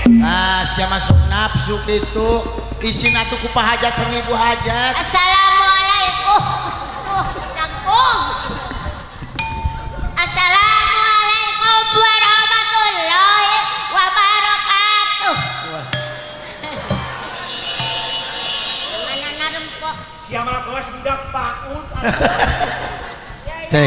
Nah siapa masuk nafsu gitu isi natuku pahajat 1000 hajat. Assalamualaikum. Nanggung. Assalamualaikum warahmatullahi wabarakatuh. Mana narempok? Siapa bos budak paut. Cek.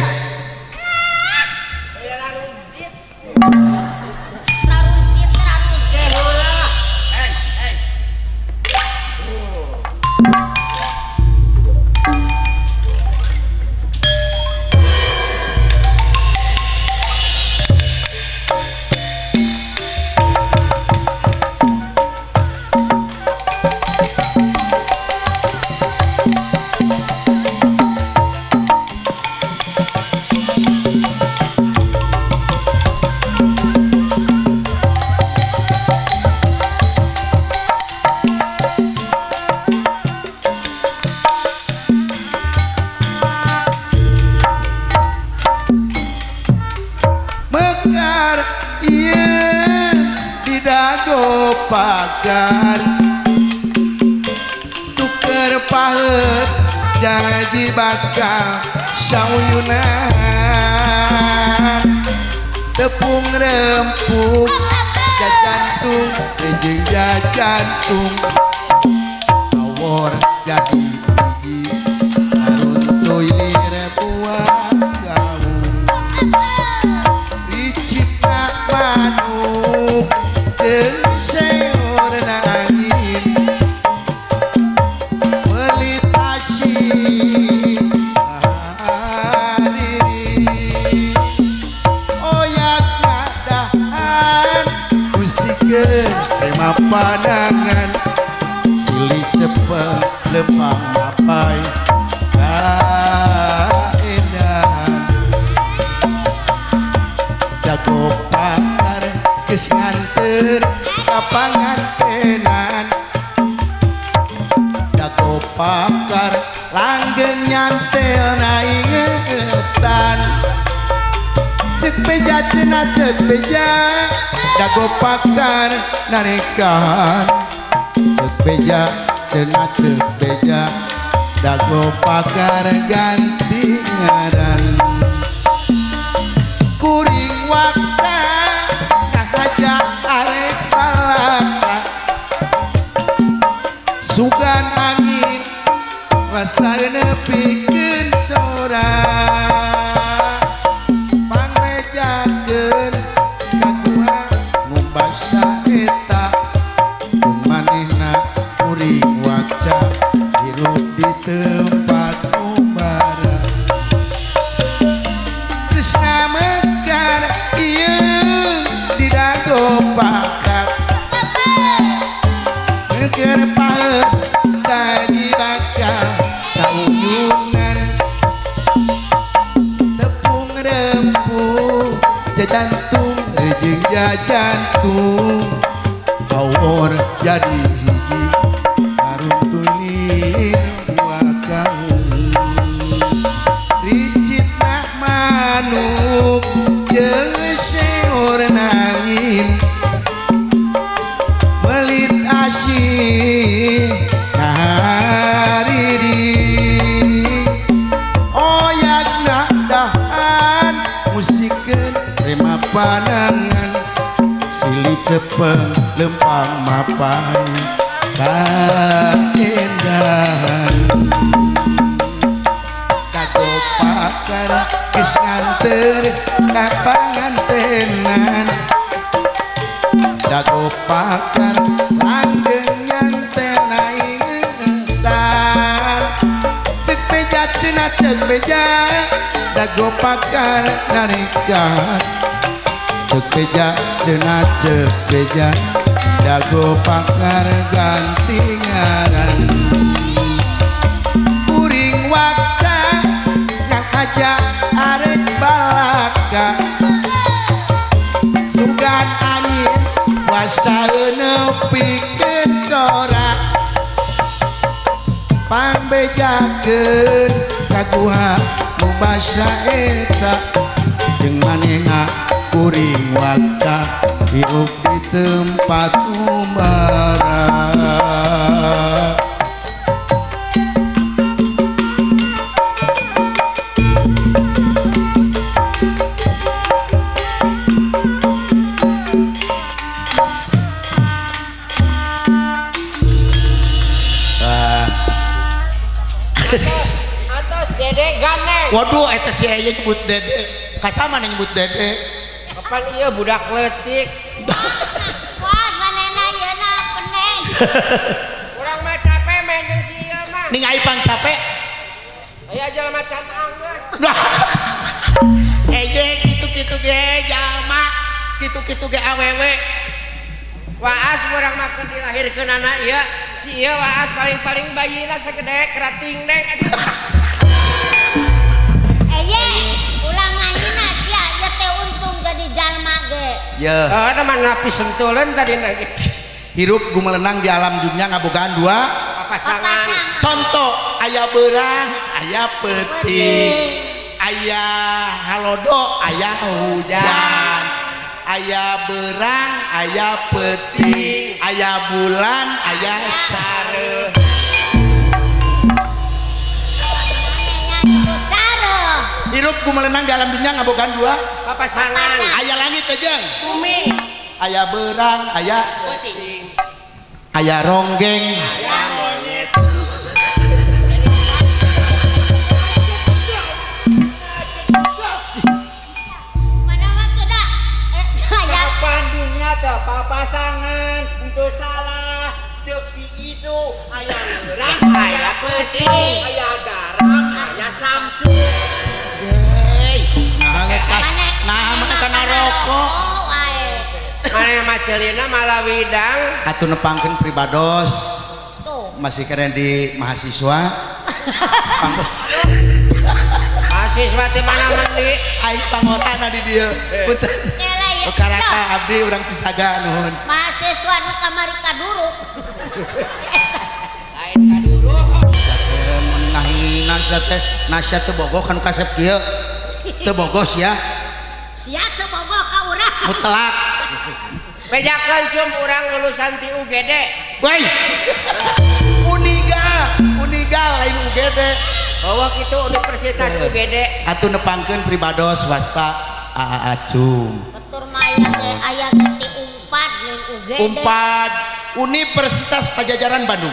Pagar tuker pahet janji bakal sauyunan tepung rempuk jajantung rejeng jajantung awor jadi gigi haruntuy rebuan gaung dicipta manuk seor nangin melitasi hariri oyak ngadahan musikeun tema pandangan silih cepet lempang mapai kaedahan jago pakar geus nganter kapangan tenan jago pakar langgeng nyantel naingetan cek beja cenah cek beja jago pakar narekahan cek beja cenah cek beja jago pakar ganti ngaran kuring wakca kahaja arek palaka sugan angin rasaeun nepikeun sora pangrejakeun kakuha ngumbasa eta manehna kuring wakca hirup di tempat umbara Krishna mekar ieu di dago pakat neger pahet kaji bakal sauyunan tepung rempuk jajantung rejeng jajantung awor jadi hiji haruntuy buah gaung ricitna manuk jeung seor nangin melit asin hariri oyak nadahan musikeun rema pandangan silih cepet lempang mapai kaendahan kago pakar geus nganter kapangan tenan dago pakar langgeng nyantel naingetan cek beja cenah cek beja dago pakar narekahan cek beja cenah cek beja dago pakar ganti ngaran kuring wakca ngahaja arek balaka sugan angin wasaeun nepikeun sora pambejakeun kaguha mubasa eta jeung manehna kuring wakta hidup di tempat umara. Atos dede gandeng. Waduh, eta si aya nyebut dede. Kasama nyebut dede. Kapan iya budak letik? Wah, manena ieu na peneng. Urang mah capek main jeung si ieu mah. Ning Aipang capek. Aya jelema can anggeus. Kitu-kitu ge jalma, kitu-kitu ge awewe. Waas urang mah keur dilahirkeun anak ieu. Si ieu waas paling-paling bayina sagede kerating deng. Ye, ulang ayeuna sia ieu teh untung jadi jalma ge. Ya, Oh, teman napi sentuleun tadi lagi. hirup gumelenang di alam dunia ngabogaan dua Papasangan. contoh, aya beurang, aya peuting, aya halodo, aya hujan, aya beurang, aya peuting, aya bulan, aya care. Hirup gumelenang di alam dunia ngabogaan dua Papasangan. aya langit aja, Bumi. aya beurang, aya Peuting. aya ronggeng, Aya monyet. Mana mah tuh dah. Aya Kapan dunia teh papasangan untuk salah cek si itu aya beurang, Aya peuting. aya garam, aya samsu. nah mana kana rokok wae. Mana mah ceulina malah widang. atuh nepangkeun pribados Tuh. masih keren di mahasiswa Mahasiswa ti mana mandi? aing pangotana di dieu punten Kela ieu. karata abdi urang Cisaga nuhun Mahasiswa nu kamari kaduruk. Lain kaduru. nasihat teu bogoh kan kasep kieu teu bogos ya Sia teu bogoh ka urang. mutlak Bejakeun cum urang lulusan ti UGD. woi uniga lain UGD Bahwa kitu Universitas UGD. atuh nepangkeun pribados swasta Acum Betur maya teh aya ti Unpad jeung UGD. Unpad Universitas Pajajaran Bandung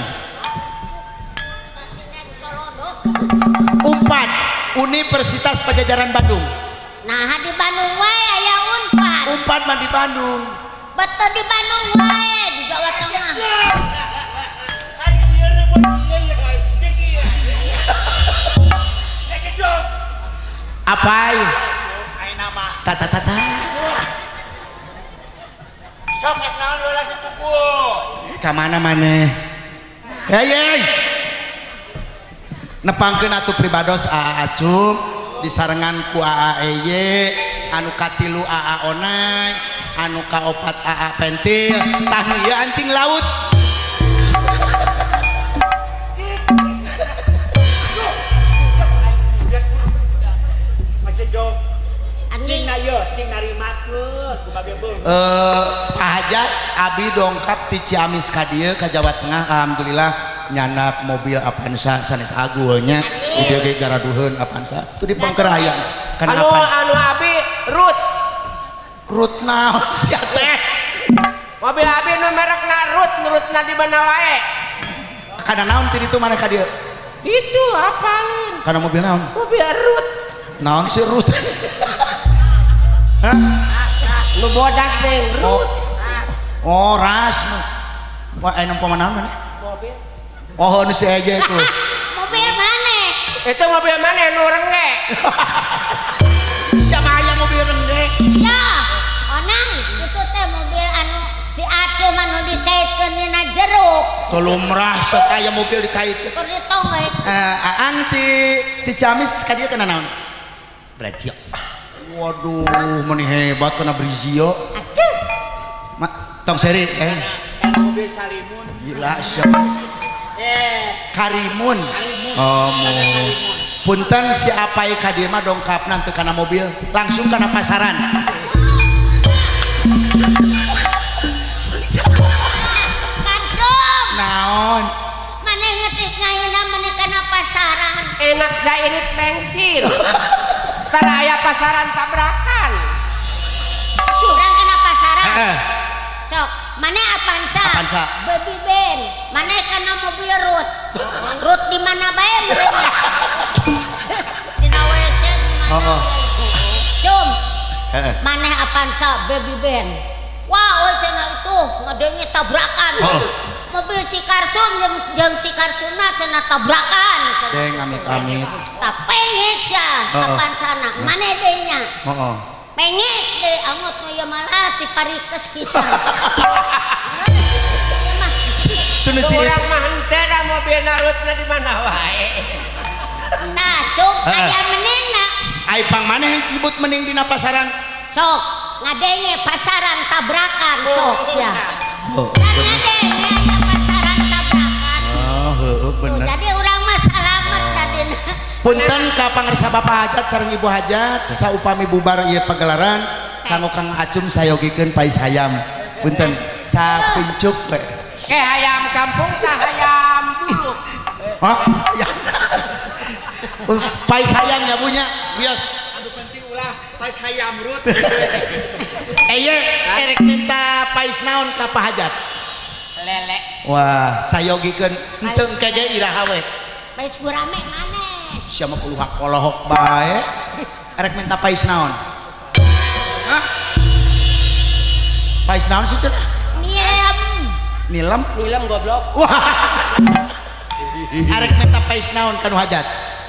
Unpad Universitas Pajajaran Bandung Nah, di Bandung wae aya Unpad. Unpad mah di Bandung Betul di Bandung wae di Jawa Tengah. Ari ieu na buat ieu ya kan. Dek ieu. Dek jog. apai Ai nama tata sok ek naon heula sepupu. kamana maneh hei nepangkeun atuh pribados Acum disarengan ku EY anu katilu Onai anu kaopat Pentil tah nu ieu ancing laut Masih jog. Anjing Sing na ieu, sing narimakeun kumaha beung. Pak Hajat Abi dongkap ti Ciamis ka dieu ka Jawa Tengah alhamdulillah nyanak mobil Avanza sanes agulnya udah ge garaduheun Avanza tu di Pangkerayang kana Anu Avanza abi Rut. Rut naon sia teh Mobil abi nu merekna Rut, nurutna di mana wae. kana naon ti ditu maneh ka dieu Itu apalin. kana mobil naon Mobil Rut. naon si Rut hah Lu bodas deng Rut. oh ras wah aya nempo mana maneh Mobil. oh nu si aja itu mobil maneh. Itu mobil mana nu rengge? siapa aya mobil rengge Ya, onang itu teh mobil anu si Acum anu dikaitkeun dina jeruk. tulumrah sok aya mobil dikaitkeun Keur ditonggek. Aang ti Ciamis ka dieu kana naon Brazil waduh meni hebat kana Brazil Atuh. tong seri Mobil Salimun. gila siapa Karimun oh punten si apai ka dieu mah dongkapna teu kana mobil langsung kana pasaran naik bensin. Tara aya pasaran tabrakan. Urang kena pasaran. Heeh. Sok, mana Avanza? Avanza. Baby Ben. Mana kana mobil Rut? Rut di mana bae mereka? Di WC. Oh. Cum. Heeh. Mana Avanza Baby Ben? Wah, oh cenah itu ngadenge tabrakan. Oh. Mobil si Karsum jeung si Karsuna cenah tabrakan. Deng amit-amit. Pengek sia Avanza-na. Mana deui nya? Heeh. Pengek deh angot nu ieu malah ti parikes pisan. Teu si Urang mah henteu da mobil narutna di mana wae. Nah, Cum, aya meningna. ai pang maneh nyebut mending dina pasaran. Sok, ngadenge pasaran tabrakan sok sia. Oh, Ngadenge aya pasaran tabrakan. oh heueuh bener. Jadi urang mah salamet tadina. Punten ka pangarsa Bapak Hajat sareng Ibu Hajat saupami bubar ieu pagelaran kanggo Kang Acum sayogikeun pais hayam. Punten sapincuk we. Ke hayam kampung tah hayam buluk. Hah? Ya. Pais hayam ya punya. Bios. Anu penting ulah pas hayam Rut. Eye erek minta pais naon ka Pak Hajat. Lele. Wah, sayogikeun henteu engke ge iraha we. Bais gurame maneh. Sia mah kudu hak polohok bae. Erek minta pais naon? Hah? Pais naon sih cenah? Niam. Nilam? Nilam goblok. Wah. Arek minta pais naon kanu Hajat?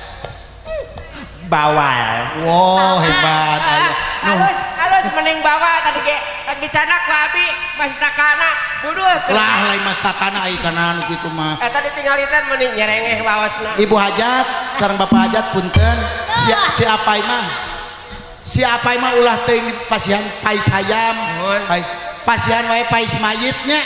Bawal. Wow, hebat aya. Nuh, Halus mending bawa tadi ge lagi canak ku abi masih takana budut. lah lain mas takana ai kana anu kitu mah. Tadi tinggalitan mending nyerengeh waosna. Ibu Hajat sareng Bapak Hajat punten. Si Apai mah. Si Apai mah ulah teuing pasihan pais hayam. Pasihan wae pais mayitnya.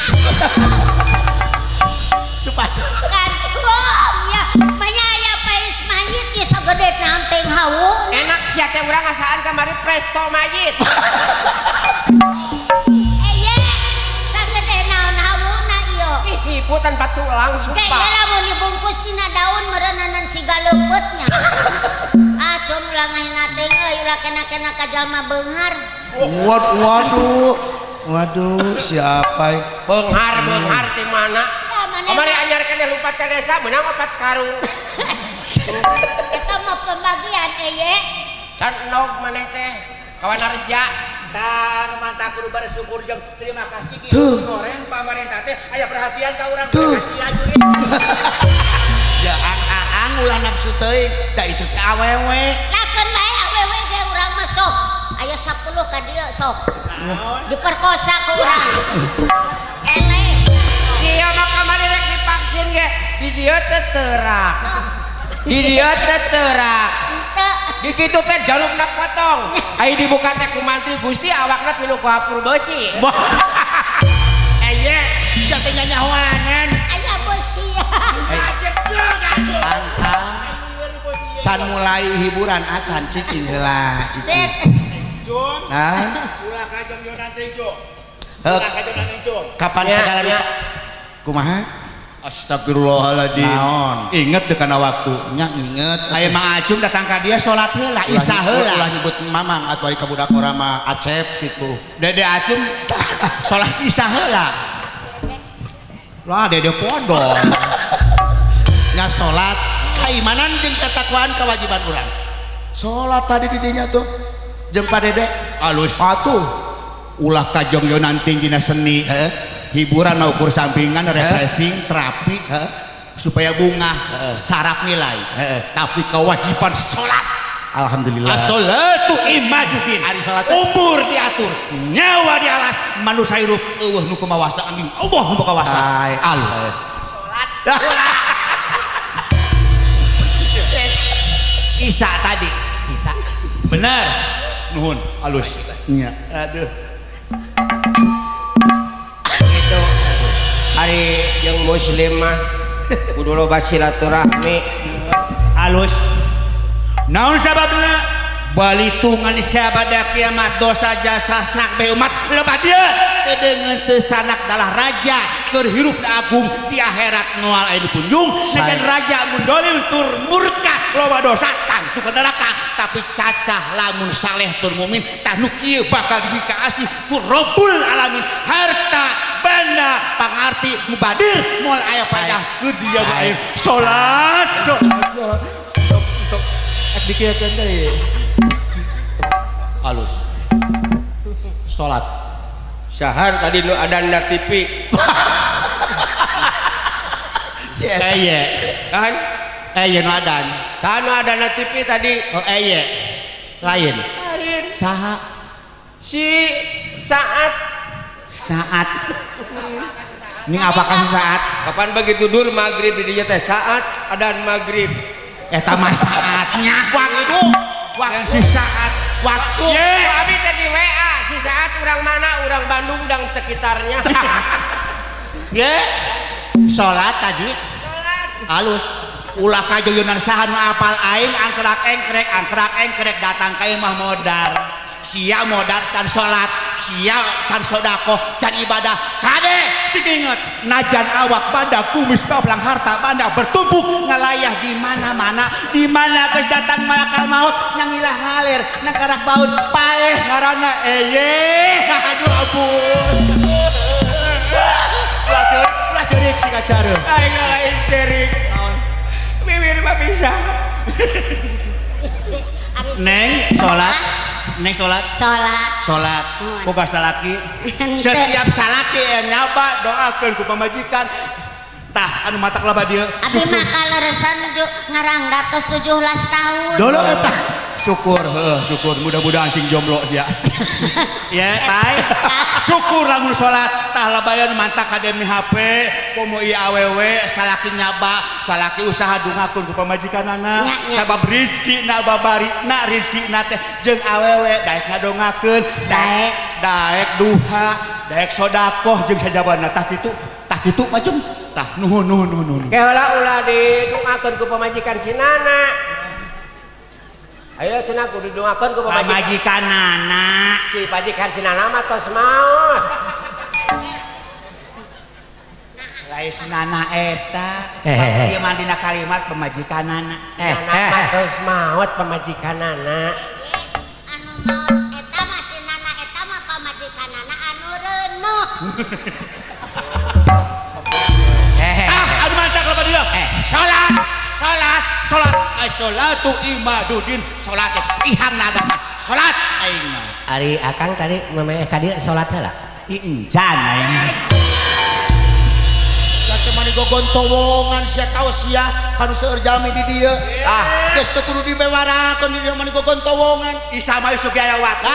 Supaya Kancung ya. Manya aya pais mayit ge sagede nanteng hawu. Enak sia teh urang ngasaan kamari presto mayit. Eye, sagede naon hawuna ieu. Ih, ibu tanpa tulang Kayak sumpah. lamun dibungkus tina daun meureunanan siga leupetnya. Cum ulah ngahina teh euy ulah kena-kena ka jalma beunghar. Waduh, siapa? Beunghar ti mana? Kamari anyarkeun lumpat ka desa meunang 4 karung. Eta mah pembagian eye. Can enog maneh teh kawan harja. Tah mantap kudu bersyukur jeung terima kasih kieu Tuh. goreng pamarentah teh aya perhatian ka urang Tuh. kasihan juga. Ya ang ulah nafsu teuing, da itu teh awewe. Lakeun bae awewe ge urang mah sok. Aya 10 ka dieu sok. Diperkosa ku urang. Ele. Sia mah kamari rek divaksin ge di dieu teh teurak. Di dieu teh teurak. Teu. Di kitu teh jalukna potong. Ai dibuka teh ku mantri Gusti awakna pinuh ku hapur beusi. Eye, sia teh nyanyahoanan. Aya bosia. Can mulai hiburan acan cicing heula cicing. Set. Jom, Nah, ulah ka jom yo nanti jom. Heuh. Ulah ka jom nanti jom. Kapan Ya, segala ya. rupa? Kumaha? Astagfirullahaladzim. Naon? Ingat deh kana waktu. Nya inget. Aya Mang Acum datang ka dia salat heula, isah Ulah heula. nyebut mamang atuh ari ka budak urang mah Acep gitu. Dede Acum salat isah heula. Lah dede podol. Nya salat kaimanan jeung katakwaan kewajiban urang. Salat tadi di dinya tuh jeung Pak Dede. Alus. Atuh. Ulah kajong yo nanti dina seni. Heeh. Hiburan mau ukur sampingan, refreshing, terapi, Heeh. supaya bunga, Heeh. saraf nilai. Heeh. Tapi kewajiban sholat. Alhamdulillah. As-sholatu imaduddin. Ari salat. Umur diatur, nyawa di alas, manusia hirup eueuh nu kumawasa amin. Allah nu kawasa. Ay, Alus. Isa tadi. Isa. Benar. Nuhun, alus. Nya. Aduh. Itu hari yang muslim mah kudu loba silaturahmi. Alus. Naon sababna? Balitungan sabada kiamat dosa jasa sanak be umat loba dieu teu deungeun teu sanak dalah raja keur hirup da agung di akhirat moal aya dikunjung sajan raja mun dolil tur murka loba dosa tangtu ke neraka tapi cacah lamun saleh tur mukmin tah nu kieu bakal dibikaasi ku Rabbul Alamin harta banda pangarti mubadir moal aya padah ke dia bae salat sok dikiekeun deui halus salat Syahar tadi lu ada ndak TV eye kan eye nu adan sana ada ndak TV tadi oh eye lain saha si saat ning apakah saat kapan begitu dur maghrib di dieu teh saat adan maghrib eta mah saatnya waktu si saat waktu abi tadi WA si saat urang mana urang Bandung dan sekitarnya ye salat tadi halus ulah kajoyonan saha nu apal aing angkrak engkrek datang ka imah modar sia modar can salat sia can sodako can ibadah kade singinget najan awak banda kumis bablang harta banda bertumpuk ngalayah di mana-mana di mana geus datang malakal maut nyangilah ngalir nang karak baut paeh ngaranna eye aduh ampun ulah cerik si kacareum aing lain cerik bibir mah bisa neng salat boga salaki setiap salaki nyaba doakeun ku pamajikan tah anu matak loba dieu abi mah kaleresan ngarang datos 17 tahun dolo eta syukur syukur mudah-mudahan sing jomblo sia ya pai syukur lamun salat tah labayan mantak akademi HP komo ieu awewe salaki nyaba salaki usaha dungakeun ku pamajikanana sabab rezeki na babari na rezeki na teh jeung awewe daek ngadongakeun daek duha daek sedekah jeung sajabana tah kitu macam tah nuhun keula ulah didoakeun ku pamajikan si Nana ayo cenah kudu didoakeun ku pamajikanana si pajikan si Nana mah tos maot lain si Nana eta ieu mah dina kalimat pamajikanana mah tos maot pamajikanana anu maot eta mah si Nana eta mah pamajikanana anu reunuh adu mancak loba dia salat as-salatu imaduddin salat iham agama salat aing mah ari akang tadi memang ka dieu salat heula encan aing teh mani gogon towongan sia tahu sia kanu seueur jalmi di dieu geus teu kudu dibewarakeun di dieu mani gogon towongan isa mah sugi aya waktu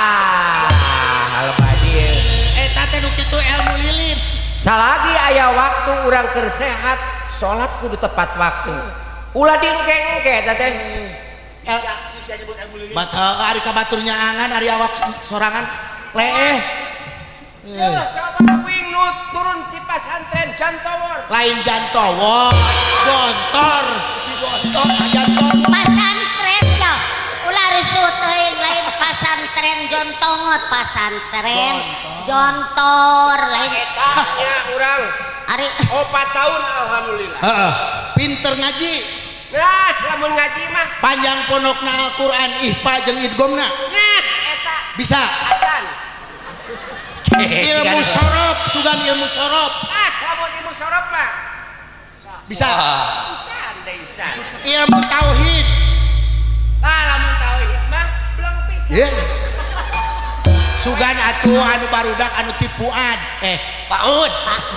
halba dieu eta teh nu kitu ilmu lilin salagi aya waktu urang keur sehat salat kudu tepat waktu ulah dingke-engke eta teh bisa nyebut ilmu lilin bata ari kabaturnya angan ari awak sorangan leeh coba wing nu turun ti pasantren Jantowor lain Jantowor gontor si gontor Jantowor pasantren ya ulah resut teuing lain pasantren jontongot pasantren jontor lain eta nya urang ari 4 tahun alhamdulillah pinter ngaji nah lamun ngaji mah panjang pondokna Al-Quran ihfa jeung idgomna nah eta bisa asan ilmu sorop sugan ilmu sorop lamun ilmu sorop mah bisa can ilmu tauhid lamun tauhid mah belum bisa sugan atuh anu barudak anu tipuan paud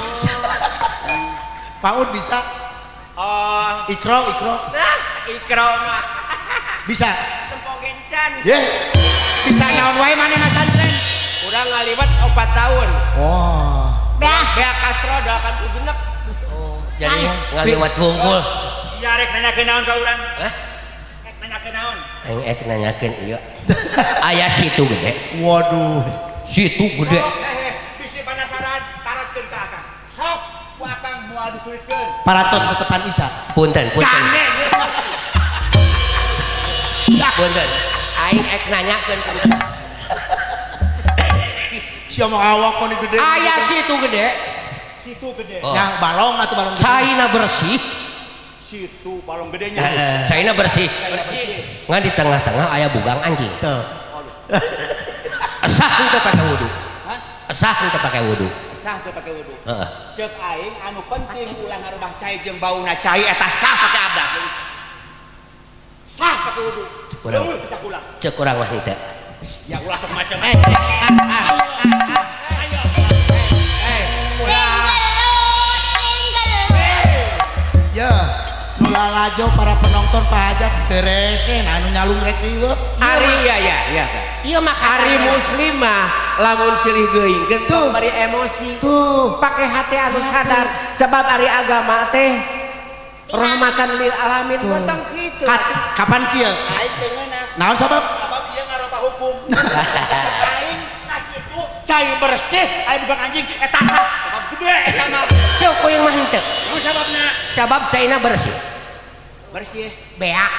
bisa oh ikro nah ikro mah bisa tempo gencan bisa naon wae maneh mah santren urang ngaliwat 4 tahun Bah. Bea Castro 80 genep jadi ngaliwat wungkul sia rek nanyakeun naon ka urang rek nanyakeun naon aing nanyakeun ieu aya situ gede waduh situ gede bisi penasaran taraskeun ka akang sok ku akang moal disulikeun paratos netepan isa punten gane punten aing nanyakeun sia mah awak mun gede aya situ gede situ gede oh. yang balong atuh balong caina bersih situ balong gedenya. Caina bersih. Ngan di tengah-tengah aya bugang anjing. Tuh. Esah teu pakai wudu. Esah teu pakai wudu. Sah teu pake wudu. Heeh. Ceuk aing anu penting ulah ngarubah cai jeung bauna cai eta sah pake abdas. Sah pake wudu. Urang. Bisa kula. Ceuk urang mah henteu. Ya ulah sok macam. Ya, nulalajo para penonton Pak Hajat teresen anu nyalung rek ieu. Ari ya. Ieu mah Ari muslimah lamun silih geuing gentong bari emosi. Tuh. Pakai hati anu sadar sebab ari agama teh rahmatan lil alamin potong kitu. Kapan kieu? Aing teu ngeunah. Naon sabab? Sabab ieu ngarobah hukum. Aing pas itu cai bersih, aing bukan anjing eta sah. Sabab gede eta mah. ceuk yang mah henteu. Nu sababna? Sabab caina bersih. Bersih. Beak.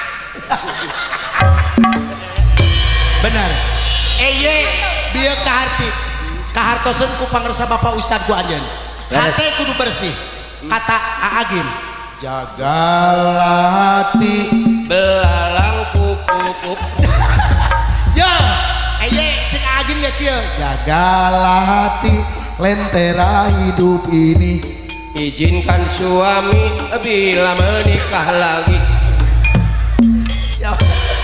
Benar. Bieu kahartoseun ku pangresa Bapak Ustad ku anjeun. Hate kudu bersih. Kata Aagim, jagalah hati Belalang kukup. ya cek Aagim ya kieu, jagalah hati lentera hidup ini. Izinkan suami bila menikah lagi. Ya.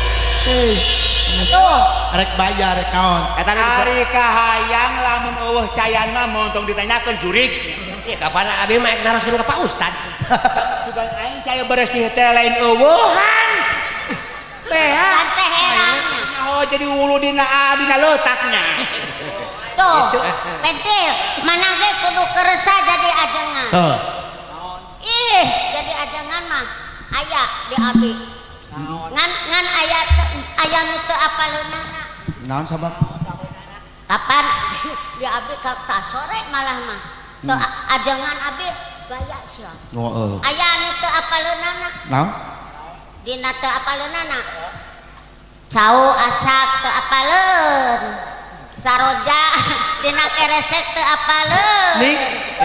Rek bayar rek naon. Eta nu Ari kahayang lamun eueuh cayan mah montong ditanyakeun jurig. Ieu kapan abi mah naroskeun ka Pak Ustad. Sugan aing cai bersih teh lain eueuhan. Kan teh herannya. Oh jadi ulu dina letaknya. Tuh, pentil, mana ge kudu keresa jadi ajengan. Tuh. Ih, jadi ajengan mah aya di abi. Ngan aya nu teu apaleunana. Naon sabab? Kapan di abi ka sore malah mah. Teu ajengan abi gaya sia. Oh, Aya anu teu apaleunana. naon? Dina teu apaleunana. Cau asak teu apaleun. Saroja dina keresek teu apaleun. Nih,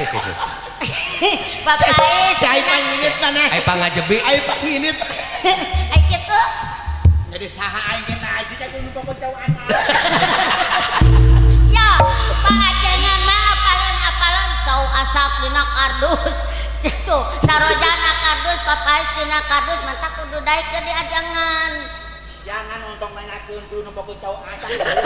Papais si ai panginit maneh. Ai pangajebi. Ai panginit. ai kitu. Jadi saha aing kita aji cai kudu pokok cau asal. Ya, pangajengan mah apaleun cau asak dina kardus. Gitu, sarojana kardus papais dina kardus mata kudu daek ke di ajangan. Jangan untung nanyakeun kudu pokok cau asal.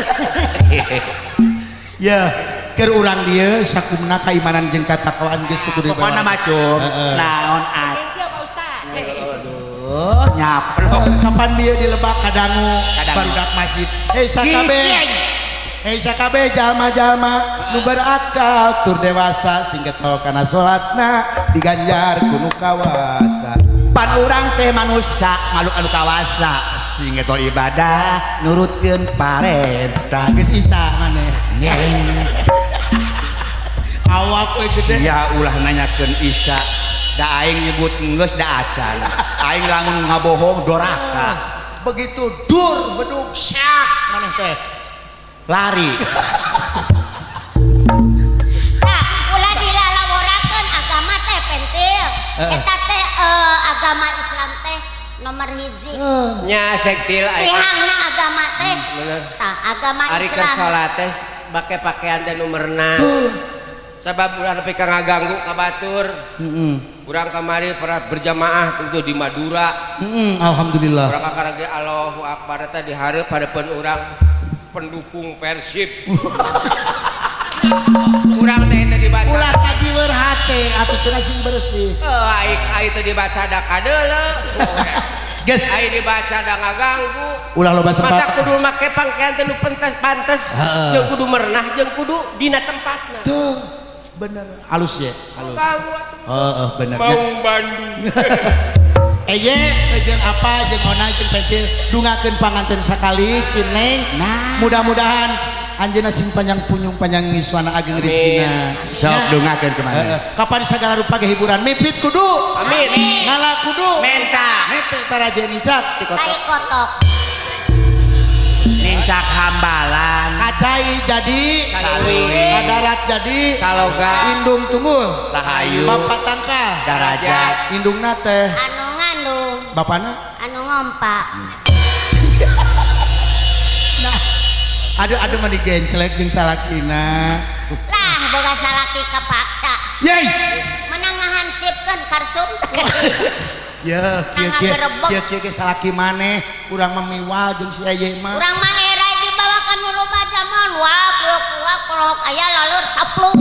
Ya, keur urang dieu sakumna kaimanan jeung katakwaan geus teu kudu dibawa. Pokona mah cum. Naon Thank you Pak Ustad. Oh, nyaplok. Kapan dia di Lebak kadangu barudak masjid. Hei sakabe jalma-jalma nu berakal tur dewasa sing getol kana salatna diganjar kudu kawasa. Pan urang teh manusia makhluk anu kawasa sing getol ibadah nurutkeun parentah. Geus isa maneh. Awak we gede. Sia ulah nanyakeun Isa. Da aing nyebut geus da acan. Aing lamun ngabohong doraka. Begitu dur bedug syak maneh teh. Lari. Nah, ulah dilalaworakeun agama teh pentil. Eta teh agama Islam teh nomor hiji. Nya sektil ai. Pihangna agama teh. Bener. Tah, agama Ari keur Islam. salat teh make pakaian teh numerna. Sabab ulah nepi ka ngaganggu ka batur. Urang kamari pernah berjamaah tentu di Madura. Alhamdulillah. Urang kakarage Allahu Akbar teh dihareup hadapan urang pendukung Persib. Urang teh teh dibaca. Ulah kajiweur hate atuh cenah sing bersih. Ai teh dibaca da kadeuleu. Geus Ai dibaca da ngaganggu. ulah loba Masa sebab. kudu make pakaian teh nu pantes jeung kudu merenah jeung kudu dina tempatna. Tuh, bener. Halus ya, halus. Ganggu atuh. Bener. Maung Bandung. Jeung apa jeung ona jeung pentil dungakeun panganten sakali si Neng. Nah, mudah-mudahan anjeunna sing panjang punyung panjang ngiswana ageng rezekina. Sok dungakeun kemana? Kapan segala rupa ge hiburan mipit kudu. Amin. Ngala kudu. Menta. Hete taraje nincak ti Tai kotok. kotok. Nincak hambalan. Kacai jadi, Sawi. kadarat jadi, Saloga. indung tunggul, Rahayu. bapak tangkal, Darajat. indungna teh. Anu ngan bapakna anu ngompa. nah ada mah digencelek jeung salakina Lah boga salaki kapaksa. yey Menang ngahansipkeun karsum. ya kieu ge salaki maneh urang memiwah jeung si Aye mah Urang mah era dibawakan nu loba zaman wah kolok aya lalur capluk.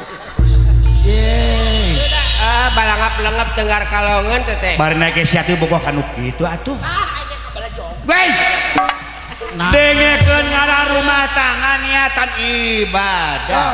yey balangap-langap dengar kalongan teteh barina ge sia teh bogoh kanu kitu atuh Aya kabala jog. wey dengekeun ngaran rumah tangga niatan ibadah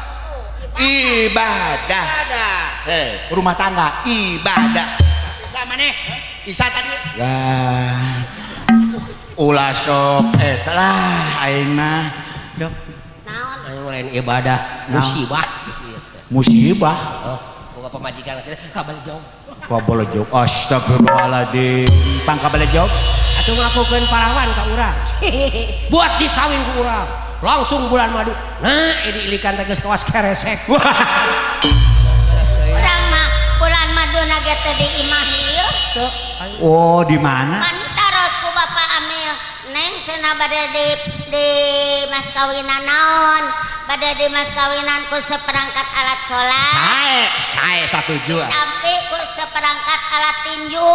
rumah tangga ibadah isa maneh isa tadi lah ulah sok eta lah aing mah sok Naon? Ayo lain ibadah musibah musibah oh boga pamajikan saya kabel jauh kabalejog astagfirullahaladzim pang kabalejog atuh ngakukeun parawan ka urang buat dikawin ku urang langsung bulan madu nah ini ilikan tegas kawas keresek Urang mah bulan maduna ge teh di imah ieu. oh di mana Kan taros ku Bapak Amil. Neng cenah bade di mas kawinan naon? Bade di mas kawinan ku seperangkat alat sholat. saya setuju Tapi ku seperangkat alat tinju.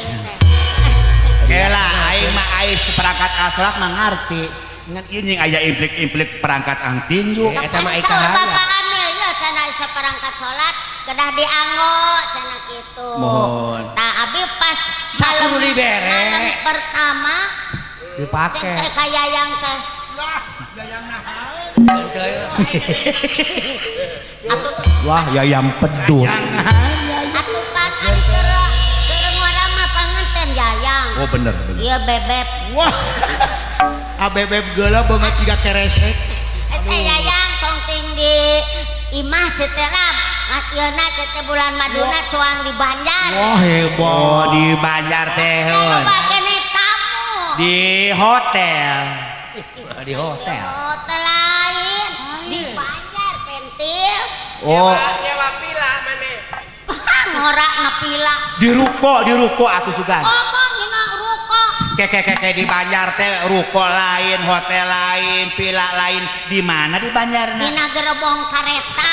kela aing mah aing seperangkat aslak mah ngarti ngan ini aya implik-implik perangkat ang tinju eta mah Saur ikahan Bapak Amil ya cenah seperangkat sholat kedah dianggo cenah kitu. Mohon. Nah abi pas Sakudu dibere. malam pertama dipake teh kayayang teh wah yayam pedut atuh pasan keur warama panganten yayang. oh bener Ieu bebeb. wah abebeb geula banget jiga keresek Teh yayang tong ting di imah cetelah matieuna teh bulan maduna cuang di Banjar. wah hebat oh di Banjar teh heun. Loba keneh tamu. Di hotel di hotel Hotel lain di Banjar pentil. oh nyewa pila maneh Ngorak nepila. di ruko atuh sugan Ngomong dina ruko. keke di Banjar teh ruko lain hotel lain pila lain di mana di Banjar Dina gerbong kareta.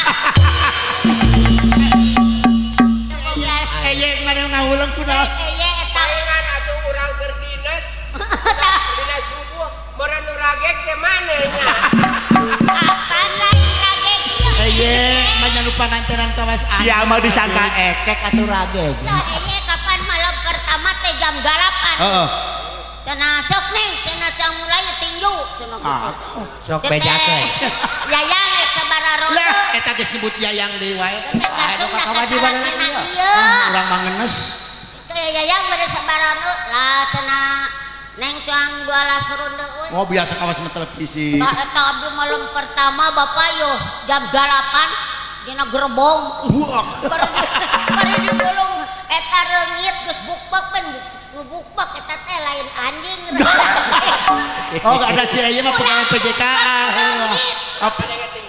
Eye mana ngawulang kunaon Eye eta saingan atuh urang keur dinas dinas subuh meureun nu ragek teh manehnya kapan lain ragek ieu? Eye manya nu pangantenan kawas sia mah disangka ekek atuh rageg Tah eye kapan malam pertama teh jam 8. heeh Cenah sok nih, cenah cang mulai tinju cenah gitu. sok bejakeun Yayang rek sabaraha lah rodo. eta geus nyebut yayang deui wae Kasung Ka kewajiban kasalakeun ieu. ieu. urang mah ngenes Teh yayang bade sabaraha rodo lah cenah neng cang 12 ronde euy. oh biasa kawas na televisi Tah eta abdi malam pertama Bapak yo jam 8 dina gerbong. Bari digulung eta reungit geus bukbak ben bukbak eta teh lain anjing. oh gak ada si Eye mah pegawai PJK apa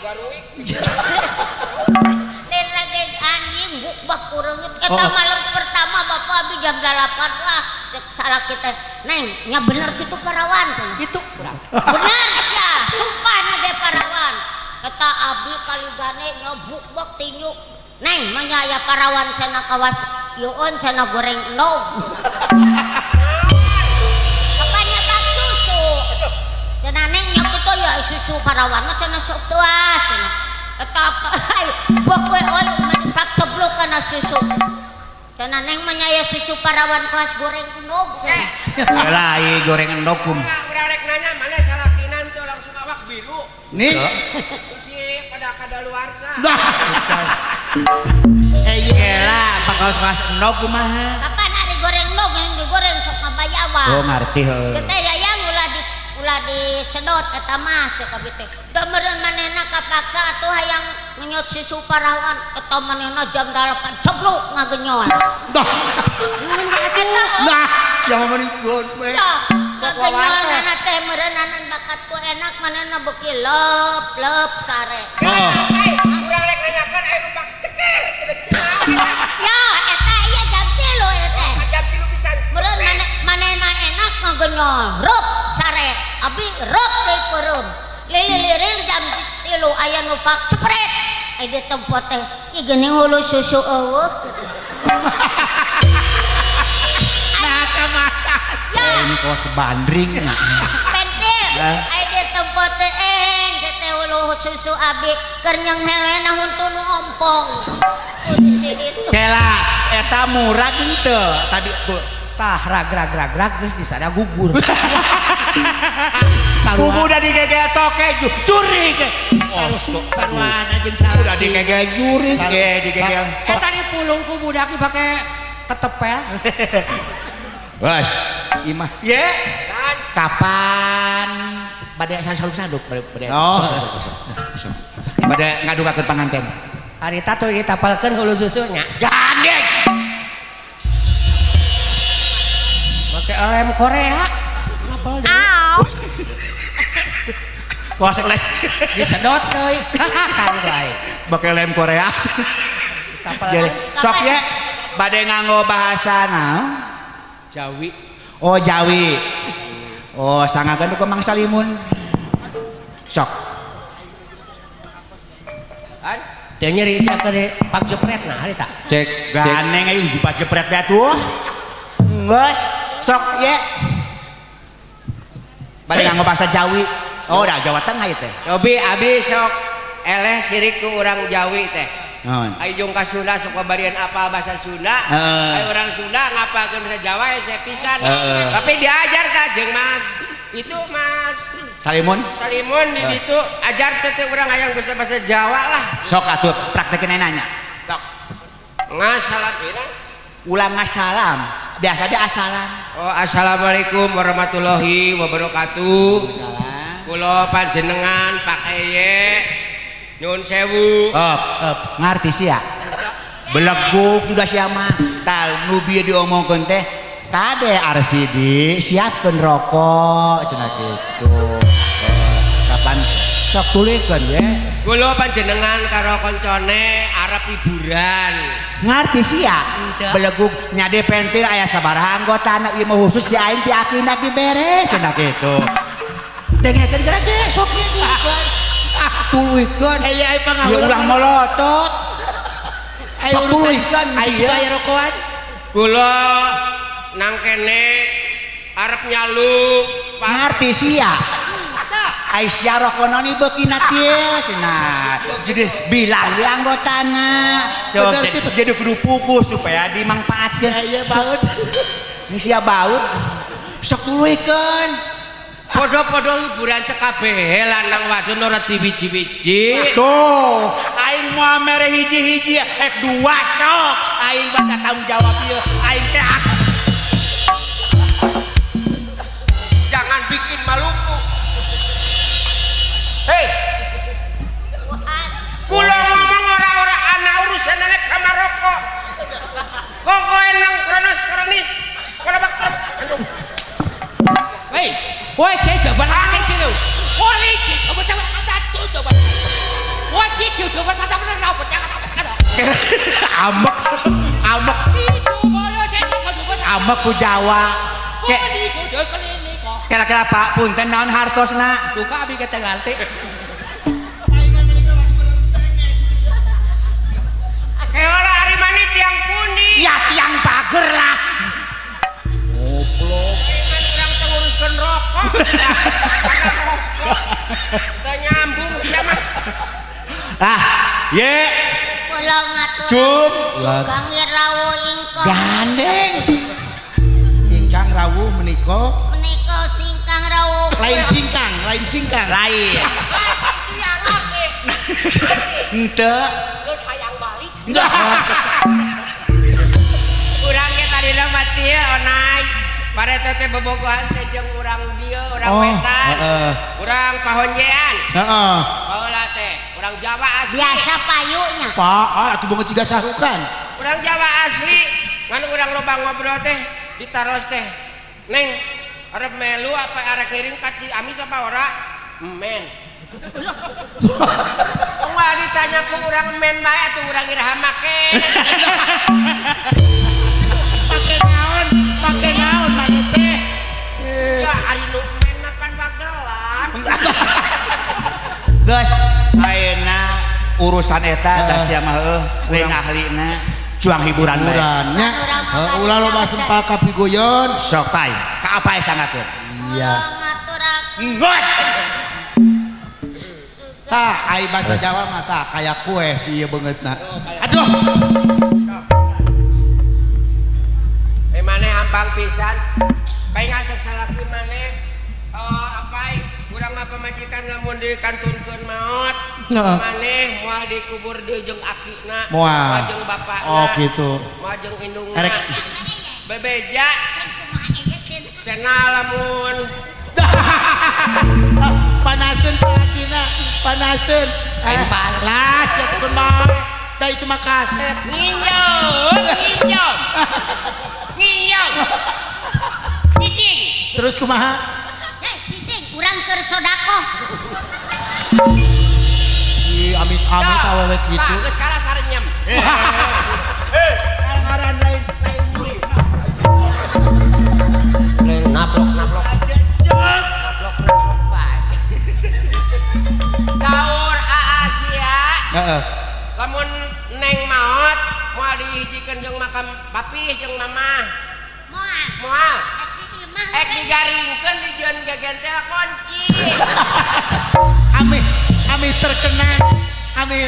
Lain lagi anjing bukbak kureungit eta malam pertama Bapak abi jam 8 wah cek salah kita neng nya bener kitu parawan itu kurang bener sia sumpah ge parawan eta abi kaligane nya bukbak tinju neng manya aya parawan cenah kawas yueun cenah goreng endog apanya bak susu cenah neng nya kitu ya susu parawan mah cenah sok tuas cenah eta apa bok we oi pak ceblok kana susu cenah neng mah nya aya susu parawan kawas goreng endog cenah lain goreng endog kum urang rek nanya mana salakinan teh langsung awak biru nih si pada kadaluarsa Eye lah pakaos-kaos endog kumaha kapan hari goreng endog yang digoreng sok ngabayawa oh ngarti heuh kita yayang ulah disedot eta mah cek abi teh da meureun manehna kapaksa atuh hayang ngenyot susu parawan eta manehna jam 8 ceblok ngagenyol dah eta nah yang meureun gon we ya ngagenyolna teh meureunanan bakatku enak manehna beuki leup sare heeh urang rek nanyakeun aya nu pak ceker ya eta ieu jam 3 eta jam 3 pisan meureun rok deui peureum lili-liril jam 3 aya nu pak cepret di tempat teh ieu geuning hulu susu eueuh nah kamana ini kau sebandring pentil aya di tempat teh teh hulu susu abi keur nyeng helena huntun ompong si itu kela eta murah henteu tadi tah rag geus di sana gugur kubu udah digege toke juri ke sarwana jeung sarwana udah digege juri ke digege eta di pulung ku budak dipake ketepel bos imah ye kapan bade saduk bade bade ngadukakeun panganten harita tuh ditapalkeun hulu susunya gandeng make lem Korea ngapal deui kosek leh disedot deui kan bae bake lem Korea jadi sok ye bade nganggo bahasa naon Jawi. oh Jawi oh sangagan tuh Mang Salimun sok Kan? teu nyeri sia ke Pak Jepretna harita cek ganeng ayo jipat jepret dia tuh geus sok ye bade nganggo bahasa Jawi oh dah Jawa Tengah ieu teh Cobi abi sok eleh sirik ku urang Jawi teh. naon Ayo jeung ka Sunda sok babarian apa bahasa Sunda. Ayo urang Sunda ngapalkeun bahasa Jawa saya pisan. Tapi diajar ka jeung Mas itu Mas Salimun Salimun di ditu ajar teh urang hayang bahasa Jawa lah. sok atuh praktekeun nanya sok Ngasalam ulang ngasalam biasa dia asalam Oh assalamualaikum warahmatullahi wabarakatuh. Kula panjenengan Pak Eye nyun sewu ngarti sih ya beleguk sudah siapa tal nubi diomongkan teh kade arsidi siapkan rokok cenah gitu kapan sok tulikeun ya kula panjenengan karo koncone arep hiburan ngarti sih ya beleguk nyade pentil aya sabaraha anggota anak ieu mah khusus di aing ti akinda dibere cenah gitu dengekeun geura sok ieu tuluikeun aya ai ya pangahuran ulah molotot aya urusan aya rokokan kula nang kene arep nyaluk ngarti sia Aisyah rokononi beukina tieu cenah jadi bilang di anggotana so jadi kudu puguh supaya dimangpaatkeun aya baut ini sia baut sok tuluikeun podo-podo hiburan cekabehe lanang wadon ora diwiji-wiji tuh aing mau mere hiji-hiji dua sok aing bada tanggung jawab ieu aing teh jangan bikin maluku hei kula ngomong ora-ora anak urusan anak kamar rokok kok enang kronis kalau bakal hei woi cek jaban akeh sih lu woi cek coba kata tuh coba woi cek coba kata bener kau percaya kata ambek itu boyo cek coba ambek ku Jawa kok di kudu kelini kok kira-kira Pak punten naon hartosna duka abi kata ganti keola hari mani tiang pundi ya tiang pager lah orang tenguruskan rokok kita nyambung siapa ye kula ngatur cum Kang Irawo ingkang gandeng ingkang rawuh menika menika singkang rawuh lain singkang lain sia lagi henteu terus hayang balik urang ke tadi mati ya onai pareta teh bobogohan teh jeung urang dieu urang Oh, wetan heeh. urang pahonjean heeh baheula teh urang Jawa asli biasa payunya Pak atuh beungeut ciga sahukan urang Jawa asli ngan urang loba ngobrol teh ditaros teh neng arep melu apa arek ngiring ka Ciamis apa ora men Wah ditanya ku urang men bae atuh urang iraha make pakai naon maneh teh ya ari nu men mapan bagelan geus ayeuna urusan eta da sia mah lain ahlina juang hiburan bae hiburannya ulah loba sempak kapigoyon sok tay ka apa sangakeun iya geus tah ai bahasa Jawa mah tah kayak kue si ieu beungeutna aduh maneh hampang pisan bae ngajak salaki maneh apa urang mah pamajikan lamun dikantunkeun maot maneh moal dikubur deui jeung akina moal jeung bapakna oh gitu moal jeung indungna bebeja cenah lamun panaseun salakina panaseun panas ya tukun mah da itu mah kaset nginjong cicing terus kumaha cicing urang keur sodako amit-amit awewe kitu tah geus kara sarenyem ngaran lain murid naplok pas sahur Asia heeh lamun neng maot moal dihijikeun jeung makam papih jeung mamah moal ek digaringkeun dijieun gagentel kunci ami terkena ami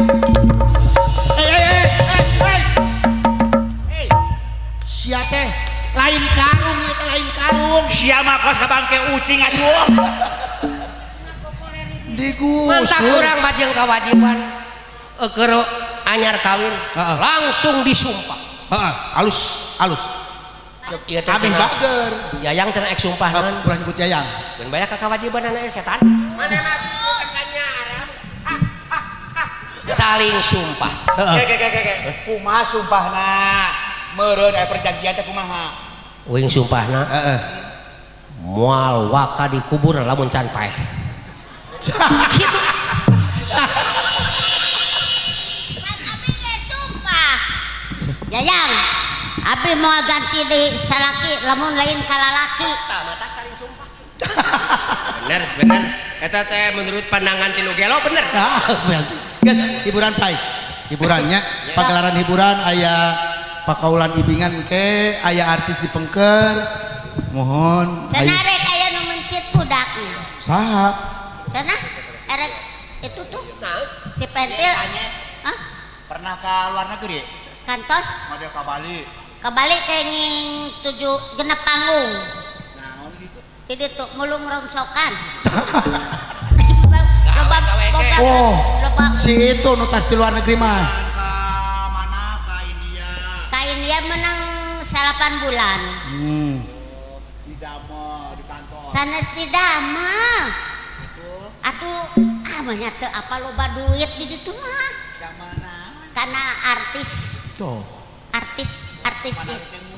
sia teh lain karung ieu lain karung sia mah kos ka bangke ucing atuh digus mantap urang mah jeung kewajiban keur anyar kawin langsung disumpah heeh halus ieu teh abi bager yayang cenah ek sumpahnan ulah nyebut yayang dan banyak kewajiban anak setan mana mah tekannya Arab saling sumpah kumaha sumpahna meureun aya perjanjian teh kumaha wing sumpahna moal waka dikubur lamun can paeh Gitu. Sumpah. Yayang, abi mau ganti di salaki, lamun lain kalalaki. matak saling sumpah bener eta teh menurut pandangan tinu gelo bener guys hiburan pai hiburannya pagelaran hiburan aya pakaulan ibingan ke aya artis dipengker mohon Cenah rek aya nu mencit budaknya. saha Cenah erek itu tuh si pentil hah? pernah ke luar negeri Kantos model ke Bali kebalik kayak nging 7 genep panggung. Jadi tuh mulung rongsokan. Loba boga oh loba si itu nutas di luar negeri mah ke mana ke India kain dia menang 8 bulan. di Dama di kantor Sanes di Dama. Atuh amanya teu apa loba duit di ditu mah. yang mana Karena artis tuh artis itu.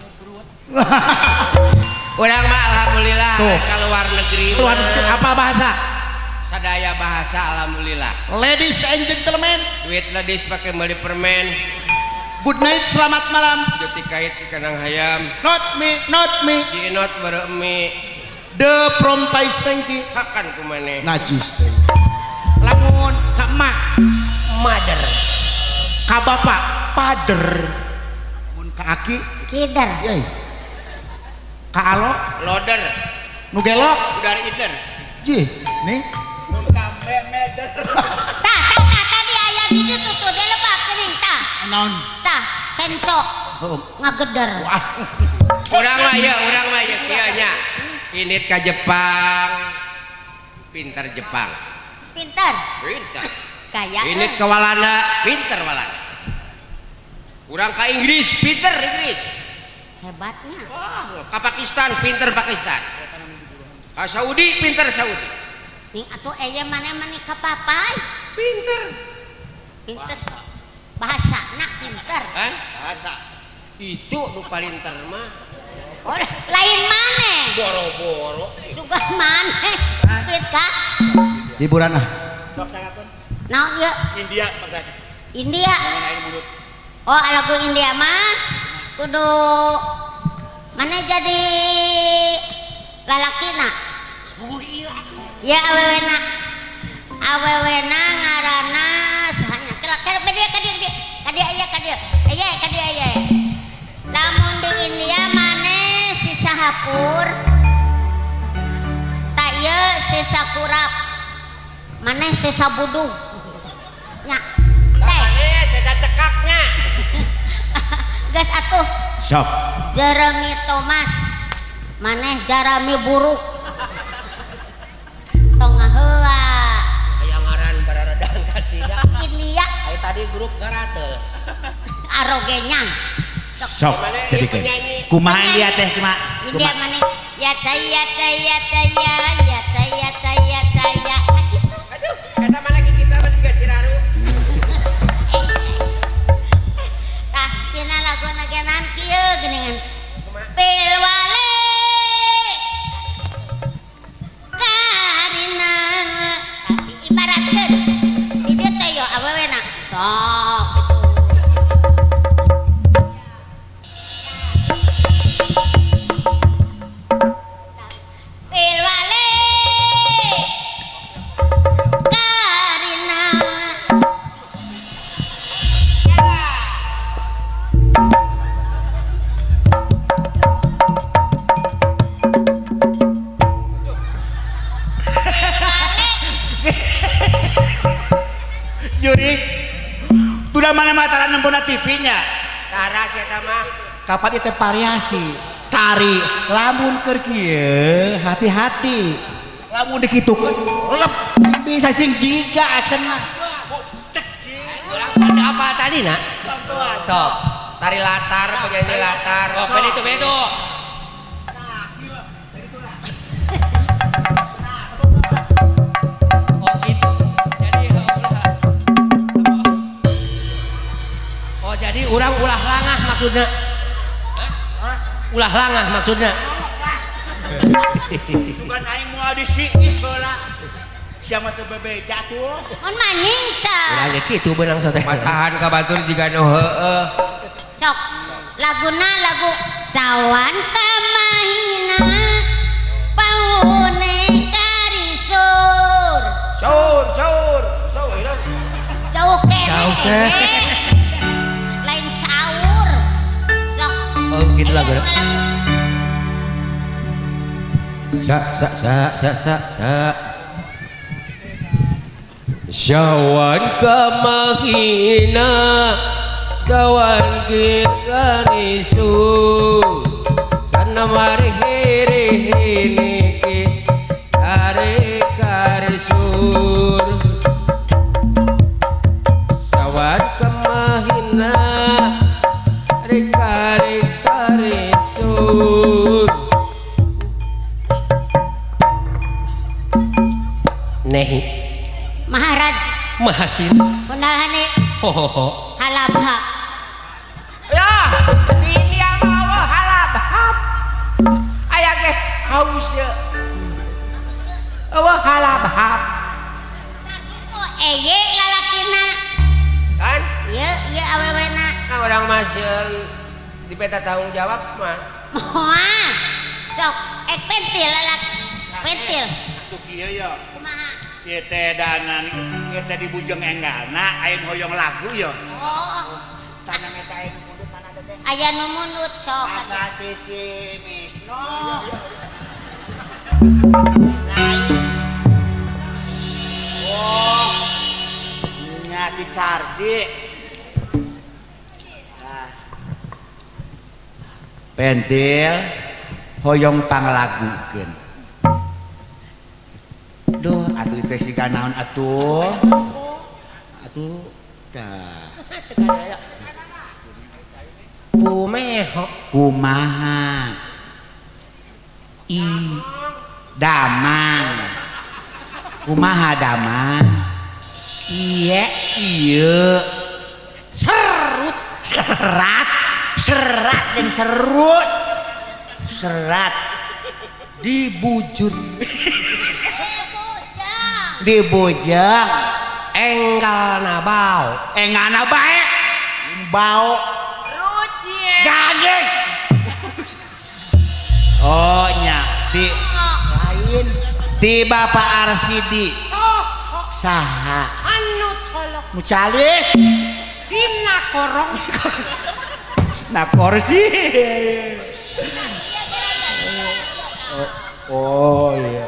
urang mah alhamdulillah ka luar negeri luar negeri apa bahasa sadaya bahasa alhamdulillah ladies and gentlemen duit ladies pakai meuli permen good night selamat malam juti kait ikanang hayam not me si inot bereumi the from Paistenki hakan kumaneh najis teh lamun ka emak mother ka bapak pader mun ka aki Kider. yai ka alo loader nu gelok udar ider jih nih Tadi aya di ditu tuh dia lebak geuning tah. naon Tah senso ngageder. urang mah ya kieu nya init ka Jepang pinter Jepang Pinter. pinter Kaya. init ka Walanda pinter Walanda urang ka Inggris pinter Inggris Hebatnya. wah ka Pakistan pinter Pakistan ka Saudi pinter Saudi Ning atuh aya mana-mana ka papai. pinter Pinter. Bahasana pinter. kan bahasa itu nu paling termah Oh, lain maneh. boro-boro Sugah maneh. Pit ka. hiburan ah Naon ieu? India pakai India. Oh, lagu India mah kudu mana jadi lalakina. Ya awewena. awewena ngarana sahanya kadia aya lamun di India maneh si sahapur tak ye si sakurap maneh si sabudung nya teh si cekaknya gas atuh sok Jeremy Thomas maneh Jeremy buruk tong ngaheula aya ngaran bararedan ka cina India aya tadi grup garatel arogenya sok jadi kan kumaha dia teh kumaha India maneh ya saya gitu aduh eta mah lagi kita mah juga siraru tah tina lagu nagenan kieu geuningan pilwale karina ibaratkeun di dieu teh yo awewena tok pilwale karina Jurik udah mana mataran nembuna TV-nya taras eta mah kapan itu variasi tari lamun keur kieu hati-hati lamun dikitukeun lep bisa sing jiga actionna Urang pada apa tadi nak? sok tari latar penyanyi latar Oh, begitu. Oh gitu. Jadi oh jadi urang ulah langah maksudnya. Ulah langah maksudnya. sugan aing moal disi heula siapa teu bebeja tuh mun maning Urang ge kitu beunang teh. matahan ka batur jiga nu heueuh sok laguna lagu sawan kamahina paune karisur saur jauh Jauh kene ke. lain sahur sok Oh begitu lagu. Sa. Sawan kamahina sawan kikanisu sana mari niki are karisur sawan kamahina rikari karisur nehi Maharaj mahasin punalhane hohoho halabha ya ini yang mau halabhab aya ge haus halabhab kitu eye lalakina kan ieu awewena nah orang masih di peta tanggung jawab mah moal sok pentil lalak pentil tuh kieu ya kumaha ieu teh danan ieu teh di Bujeng Enggana aing hoyong lagu ya oh tanya eta aing mundut mana teh aya nu mundut sok asa teh si Misno oh nya dicardi pentil hoyong panglagukeun duh atuh teh siga naon atuh dah kumeho kumaha damang kumaha damang iya serut serat dan serut serat dibujut dibujang enggal nabau engana bae bau gading oh nya di lain di Bapak Arsidi saha anu colok nu calik dina korong na kursi oh iya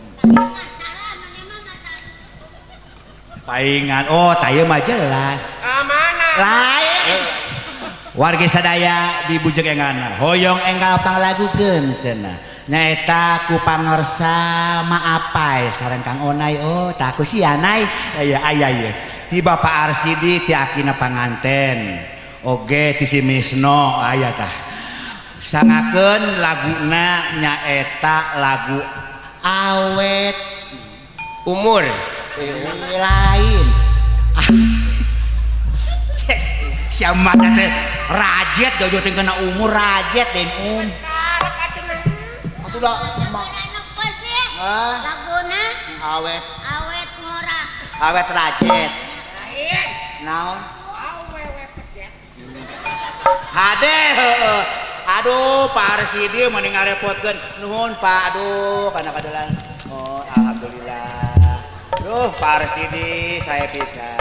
paingan oh taya mah jelas mana lain warga sadaya di bujeng engana hoyong enggal panglagukeun cenah nyaeta ku pangersa maapai sareng Kang Onai oh tak ku sia nai aya ieu ti Bapak Arsidi ti akina panganten oge ti si Misno aya tah sangakeun laguna nyaeta lagu awet umur lain siapa teh rajet jojo teh kena umur rajet den aku dah enak pas ya laguna awet ngora awet rajet naon hade aduh Pak Arsidi mending ngarepotkeun nuhun Pak aduh kana kadelan oh alhamdulillah duh Pak Arsidi saya bisa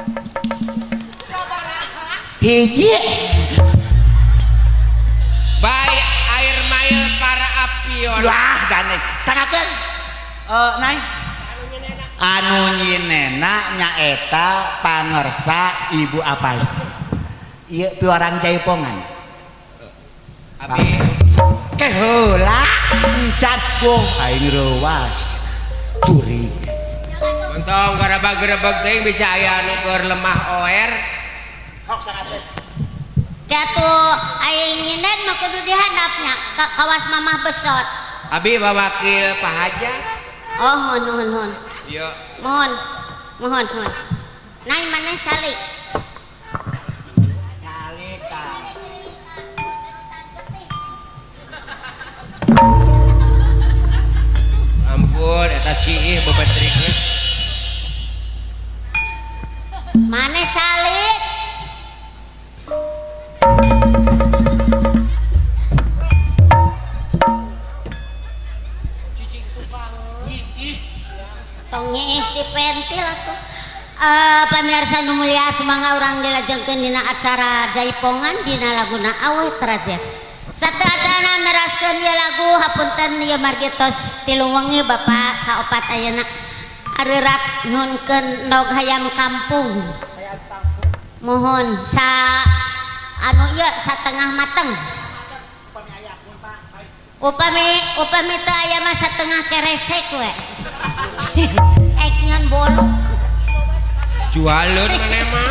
hiji baik air mail para apion wah gane sangakeun nai anu nyinena nyaeta pangersa ibu apai ieu piwarang Jaipongan abi ke heula encan boh aing reuwas curi untung gerebek-gerebek teh bisa aya anu keur lemah oer hok sangakeun jatuh aing nyinden mah kudu dihandapnya kawas mamah besot abi bawakil Pak Haja oh mohon iya mohon nai maneh calik ampun eta siih bebetriknya maneh calik tong isi pentil atuh pamirsa nu mulia sumangga urang dilajengkeun dina acara Jaipongan dina laguna awet rajet sateacan neraskeun ieu lagu hapunten ieu margitos 3 wengi Bapak kaopat ayeuna areurat nuhunkeun ndog hayam kampung mohon sa anu ieu satengah mateng upami teu aya mah satengah keresek we ek nyeun bolu jualeun maneh mah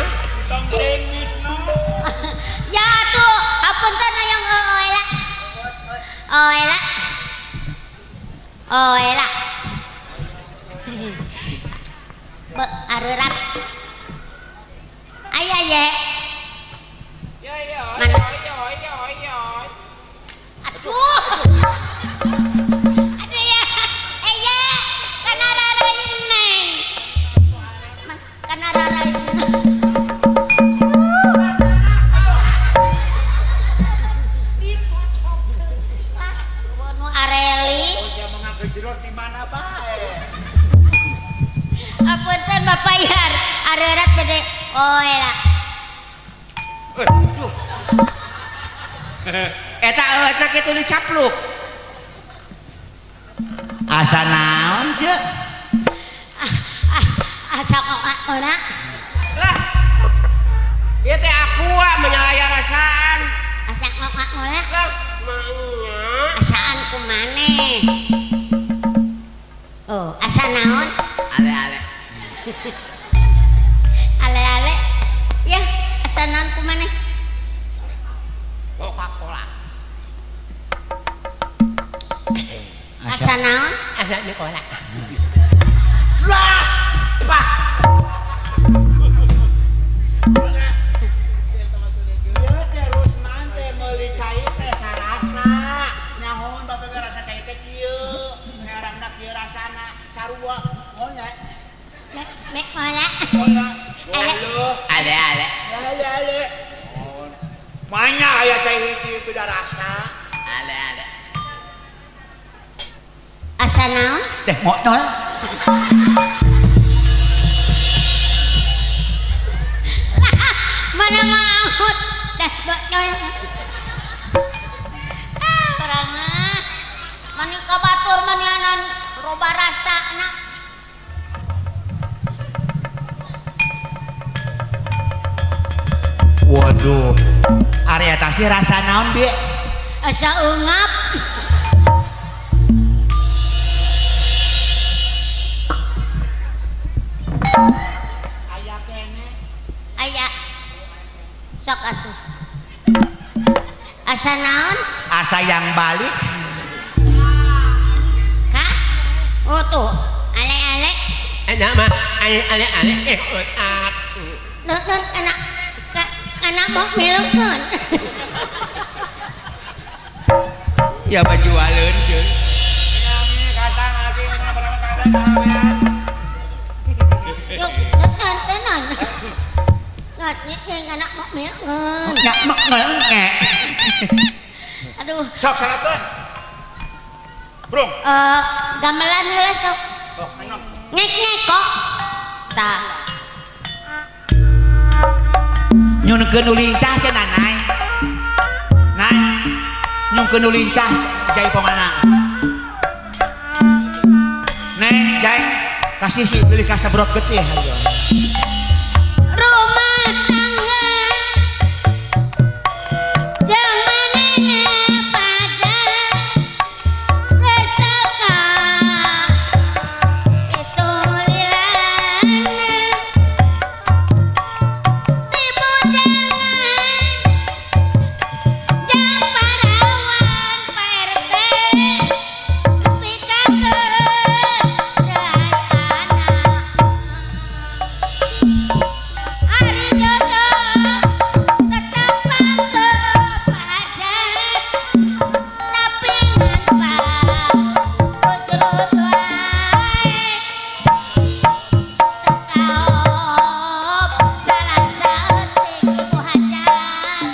ya tuh hapunten hayang oela areurat aya ye mana aduh ada ya kana rarain neng kana rarain nu areli di mana bae apunten Bapak Yar areurat bede oela eta eutna kitu dicapluk asa naon ce asa kokakona lah ieu teh aqua menyalaya rasaan asa kokakona lah maunya asaan kumaneh oh asa naon ale-ale ale-ale ya asa naon kumaneh Coca-Cola asa naon anak Nikola lah pak ieu teh Rusman teh meuli cai teh sarasa naon bapak rasa cai teh kieu ngarangna kieu rasana sarua naon nya Nikola ale-ale ale manya aya cai hiji teu da rasa ale-ale asa naon teh modal mana maut teh orang mah mani kabatur mani anan roba rasa na waduh area tasih rasa naon bi asa ungap Aya kene. aya sok atuh asa naon asa yang balik kah oh tuh ale-ale nama ale non anak mau milkeun ya baju aleun jeung Nyami kata ngasih pertama kali sampean. yuk tenan ngatnya anak mau milkeun nggak nge aduh Sok salakeun. Brung. gamelan heula sok Oh, ayo. ngek kok tah nyunkeun nu lincah cenah nai nyunkeun nu lincah jaipongana neng jai kasih si beli kasabrot getih ayo rumah tangga jamanana pajar geseka itu liana tibu jangan jang parawan perte pikakeun rai anak hari jodoh tetap mantep aja tapi nganpak kuturut wae tekaop salah saeutik ibu hajar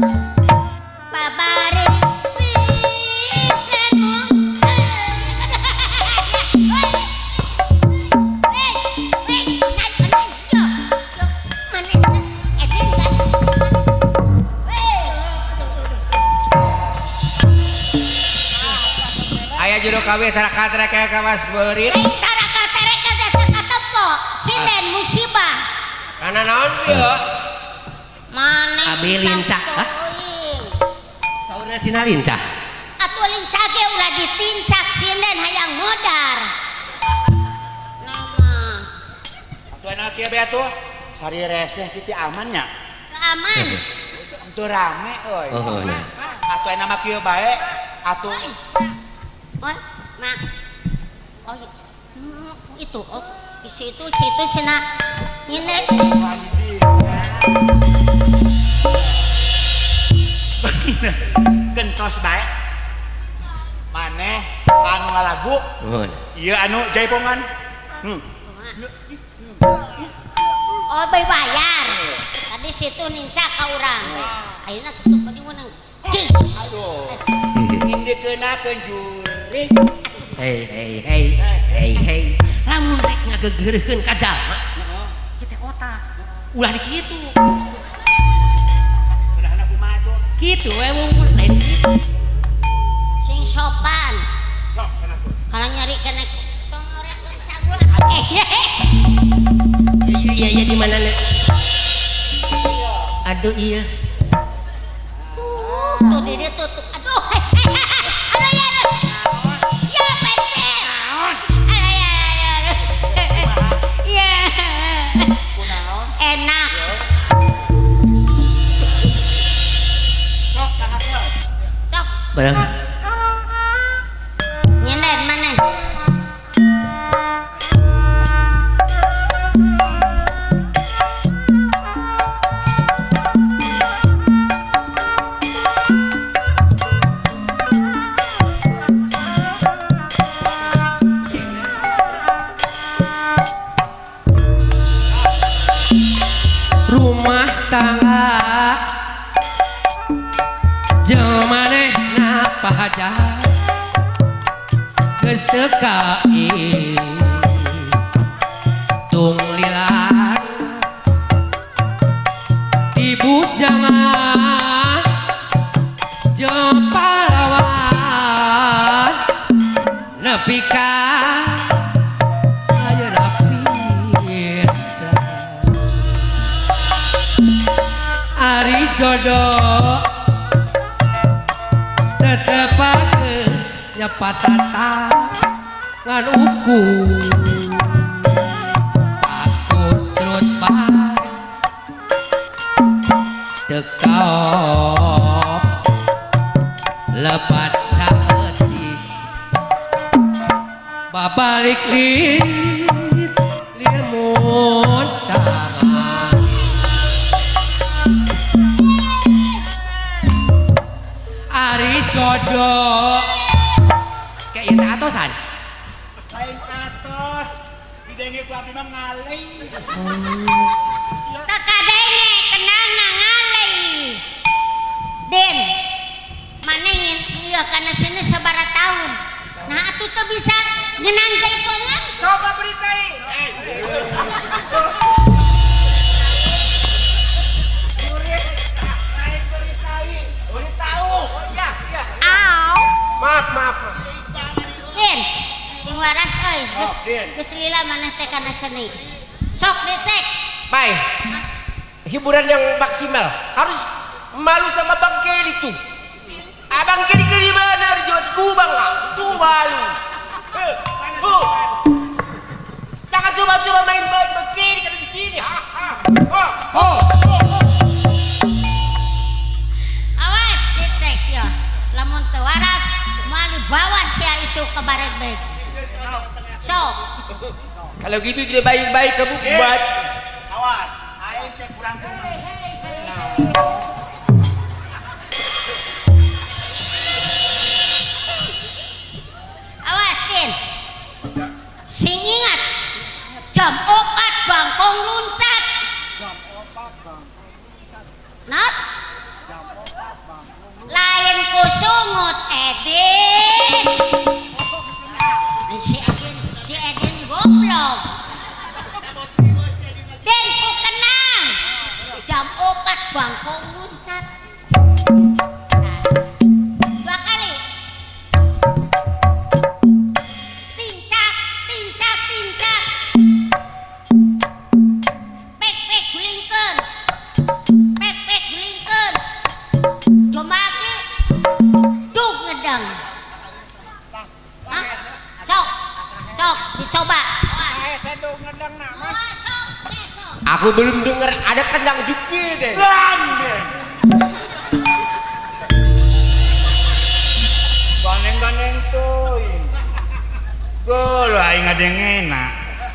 babari pisanmu aya juru kawih tara-tara kayak kawas beurit musibah kana naon ieu mana Abi lincah, hah? saurna sina lincah atuh lincah ge ulah ditincak sinden hayang modar nama Atuh enak kieu be atuh. Sari reseh kitu aman nya. aman Teu rame euy. oh nya Atuh enak mah kieu bae. Atuh oi mak oh itu oh di situ sina ini gentos bae. Maneh anu ngalagu, oh ieu anu jaipongan. oh bayar tadi situ nincak ka urang ayeuna tutup di menang cing Aduh. Indikeunna juri. hei lamun rek ngagegereukeun ka jalma kita otak ulah di kitu Udahna kumaha tuh? kitu we mungkul lain kitu sing sopan Sok sana tuh. kalau nyari kena tong orek sagul iya di mana nek aduh iya tuh di dia tutup aduh aduh ya ya penting aduh ya enak Sok sana tuh. sok barang nyender mana rumah tangga jamaneh napa aja geus teu kai tung lilat ibu bujangan jeung pahlawan nepi ka ayeuna pisan ari jodoh tetepakeun nyapatata ngan ukur takut terus bae tekap lepat saeutik babalik lit limun tangan ari jodoh kayak ieu atosan lain atos didenge ku abdi mah ngalih tak kadenge kenang ngalih Den manengin iya karena sini sabara tahun nah atuh teu bisa ngeunang jaipongan coba beritai Maaf. Den sing waras euy geus lila maneh teh kana seni sok dicek Baik. Hiburan yang maksimal harus malu sama Bang Kelly tuh. Abang Kelly dari mana? Dari Jawa Kubang nggak? Tuh malu. Jangan coba-coba main Bang Kelly kalau di sini. Awas dicek ya. Lamun teu waras mali bawa sia isu ke baret baik. Sok. Kalau gitu tidak baik-baik kamu buat. Awas, aing cek kurang Awas Tin. Sing ingat jam 4 bangkong luncat. jam 4 Bang. Nat? Jam 4 Bang. Lain ku sungut Edin. Si Edin goblok. Den ku kenang. Jam 4 bangkong luncat. Nah, 2 kali. Tincak. Pek gulingkeun. Pek gulingkeun. Domake duk ngedang. Hah? Sok dicoba. Saya tuh ngedang nama. Sok. Aku belum dengar ada kendang juga deh. Ganeng tuh. Golo aing ada yang enak.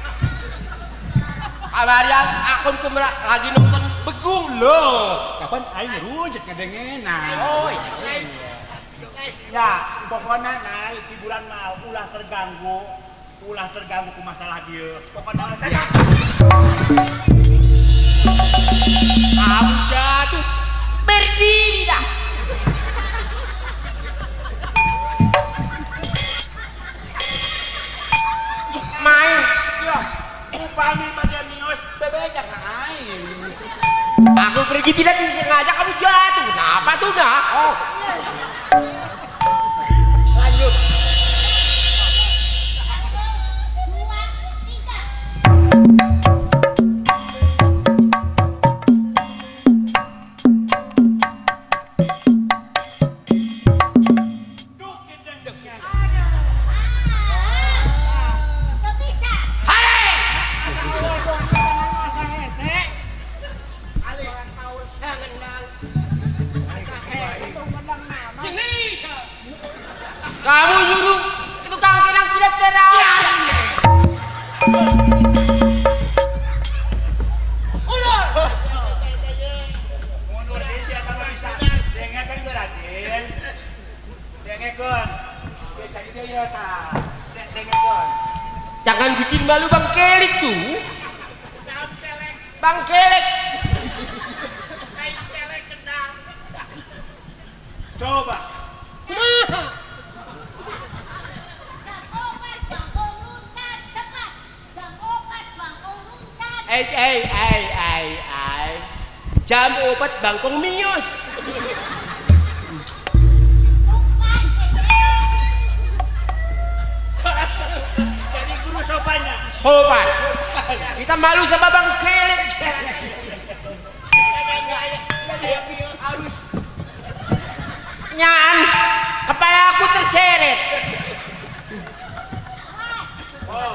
Kamarian akun lagi nonton Begung loh. Kapan aing rujak ada yang enak. Oh iya. Ya, pokoknya naik hiburan mah ulah terganggu ku masalah dia. Pokoknya Kamu jatuh berdiri dah. Main. ya, upami pada mios bebejak aing. Aku pergi tidak disengaja kamu jatuh. Kenapa tuh dah? Oh. Lanjut. 'Jangan bikin malu Bang Kelek tuh. Bang Kelek. Coba. jam obat bangkong mios. Jadi guru sopannya. Sopan. Kita malu sama Bang Kelet. Halus. Nyaan, kepala aku terseret. Oh.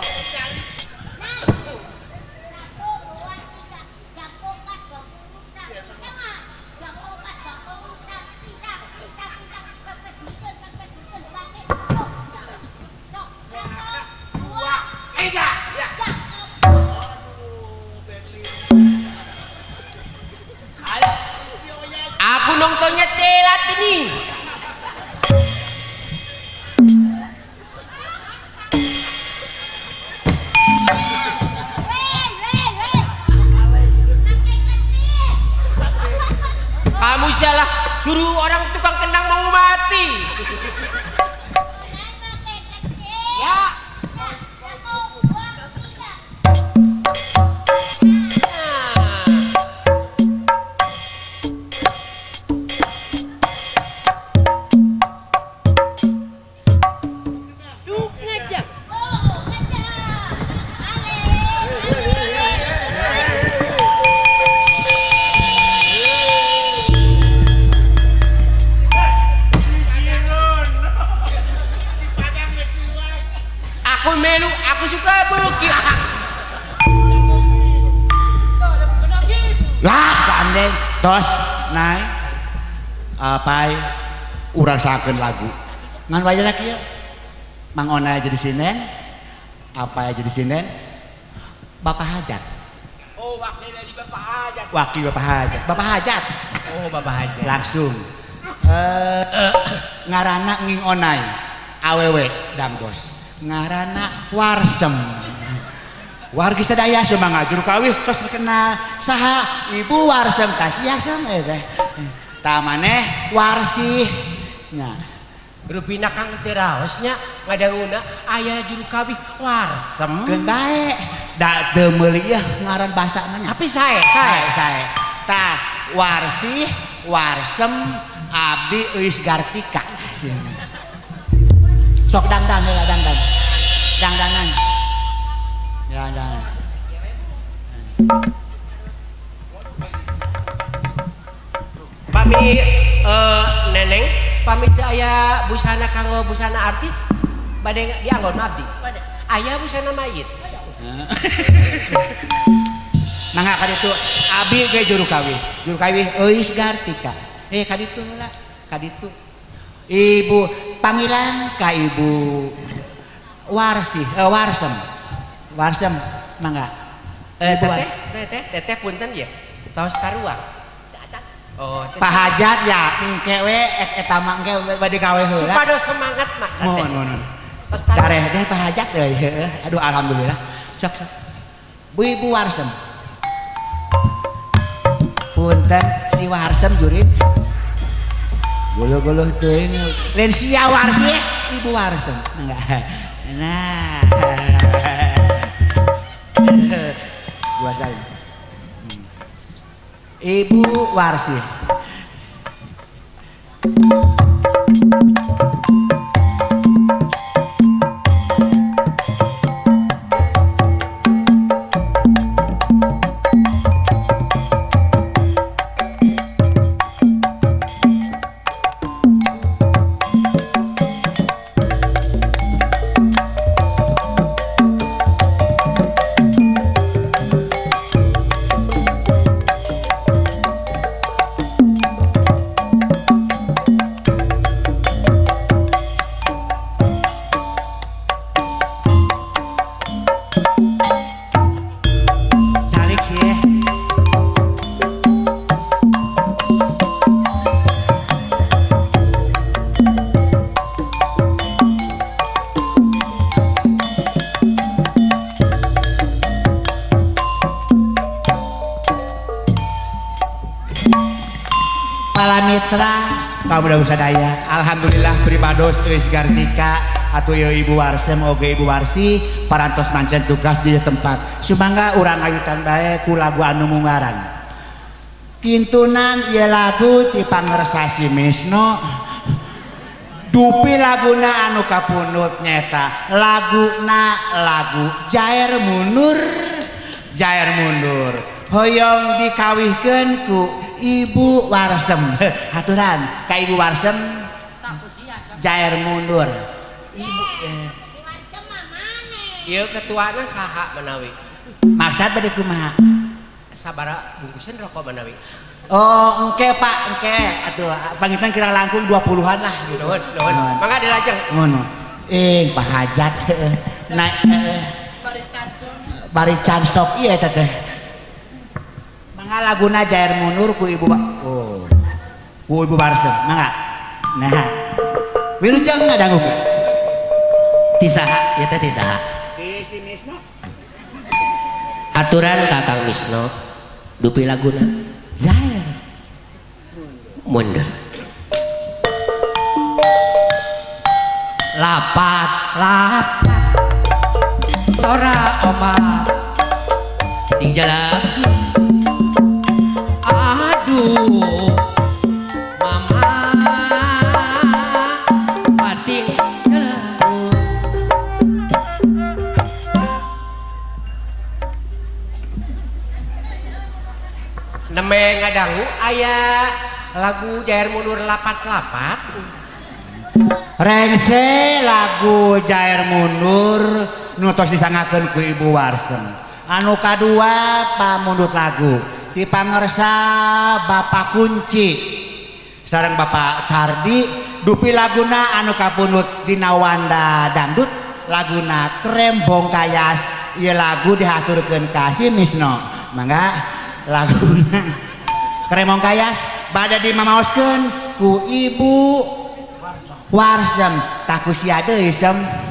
Aku nontonnya telat ini. Kamu salah suruh orang tukang kendang mau mati. Ya. Aku suka bukit. Lah gandeng tos naik apa urang sakeun lagu ngan wayana kieu Mang Ona jadi sinen apa jadi sinen Bapak Hajat. Oh, wakil dari Bapak Hajat. Wakil Bapak Hajat. Bapak Hajat. Oh, Bapak Hajat. Langsung ngarana nging onai awewe dangdos ngarana Warsem wargi sadaya semanga juru kawih tos terkenal saha Ibu Warsem kasih asem teh tamaneh Warsih nya rupina Kang teraosnya ngadanguna aya juru kawih Warsem keun bae da teu meuli ngaran basa mah tapi sae tah Warsih Warsem abdi Eus Gartika sok dangdangan ya pami neneng pamit aya busana kanggo busana artis bade dianggon abdi aya busana mayit mangga kaditu abi ge juru kawih Eus Gartika kaditu heula kaditu Ibu panggilan ka Ibu Warsih Warsem mangga teteh punten ya taos tarua oh Pak Hajat ya engke we eta mah engke bade gawe heula supados semangat Mas teh mohon dareh deh Pak Hajat heuh aduh alhamdulillah sok Bu Ibu Warsem punten si Warsem juri guluh-guluh teuing lain sia Warsih Ibu Warsem enggak nah gua saya Ibu Warsih Palamitra kaum budak sadaya alhamdulillah pribados Eus Gartika atuh Ibu Warsem oge Ibu Warsih parantos mancen tugas di tempat sumangga urang ayutan bae ku lagu anu mungaran kintunan ieu lagu ti pangersa si Misno dupi laguna anu kapundut nyeta lagu Jair Mundur hoyong dikawihkeun ku Ibu Warsem haturan ka Ibu Warsem Jair Mundur Ibu Warsem mana ieu ketuana saha menawi maksud bade kumaha sabara bungkusan rokok menawi oh engke Pak engke atuh pangitan kira langkung 20-an lah gitu nuhun mangga dilajeng ngono Pak Hajat naik bari cansok ieu eta teh mangga laguna Jair Mundur ku Ibu ku Ibu Warsem mangga nah wilujeng ngadangu ti saha ieu teh ti saha si Misno aturan Kakang Misno dupi laguna Jair Mundur lapat sora omat tinggal lagi aduh mama pating neme ngadangu aya lagu Jair Mundur lapat-lapat rengse lagu Jair Mundur nutos disangakeun ku Ibu Warsem anu kadua pamundut lagu ti pangersa Bapak Kunci sareng Bapak Cardi dupi laguna anu kapundut dina Wanda Dangdut laguna Krembong Kayas ieu lagu dihaturkeun ka si Misno mangga laguna Krembong Kayas bade dimamaoskeun ku Ibu Warsem takusia deui sem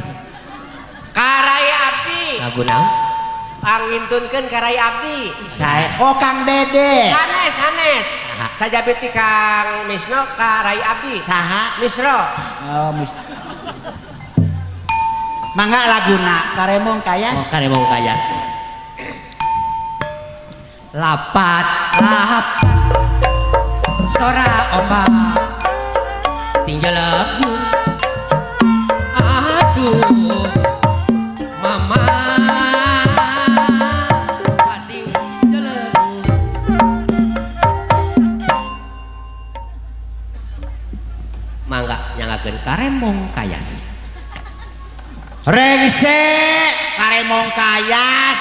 Karai Abdi lagu naon angintunkeun Karai Abdi sae oh Kang Dede sanes sajabit ti Kang Misno Karai Abdi saha Misro oh mangga laguna Karemong Kayas Karemong Kayas lapat sora ombak tinggal lagu aduh mama pating jelegu mangga nyangakeun Karemong Kayas rengse Karemong Kayas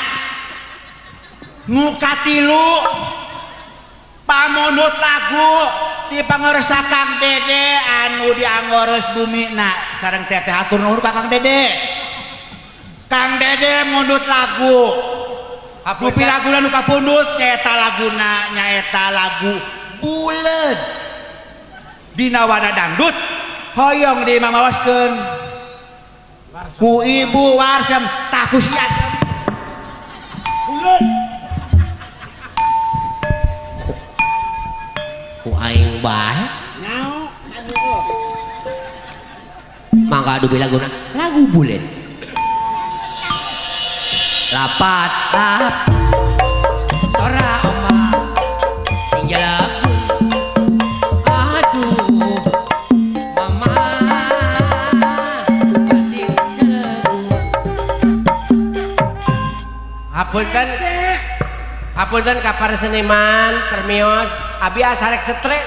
ngukatilu pamundut lagu ti pangersa Kang Dede anu dianggores bumina sareng teteh hatur nuhun ka Kang Dede mundut lagu dupi laguna nu kapundut nyaeta laguna nyaeta lagu Buleud dina Wanda Dangdut hoyong dimamaoskeun ku Ibu Warsem takusia Buleud ku aing bae mangga dupi laguna lagu Buleud lapat sora ombak tinggal lagu aduh mama pating jelegu hapunten ka para seniman permios abi asarek setrek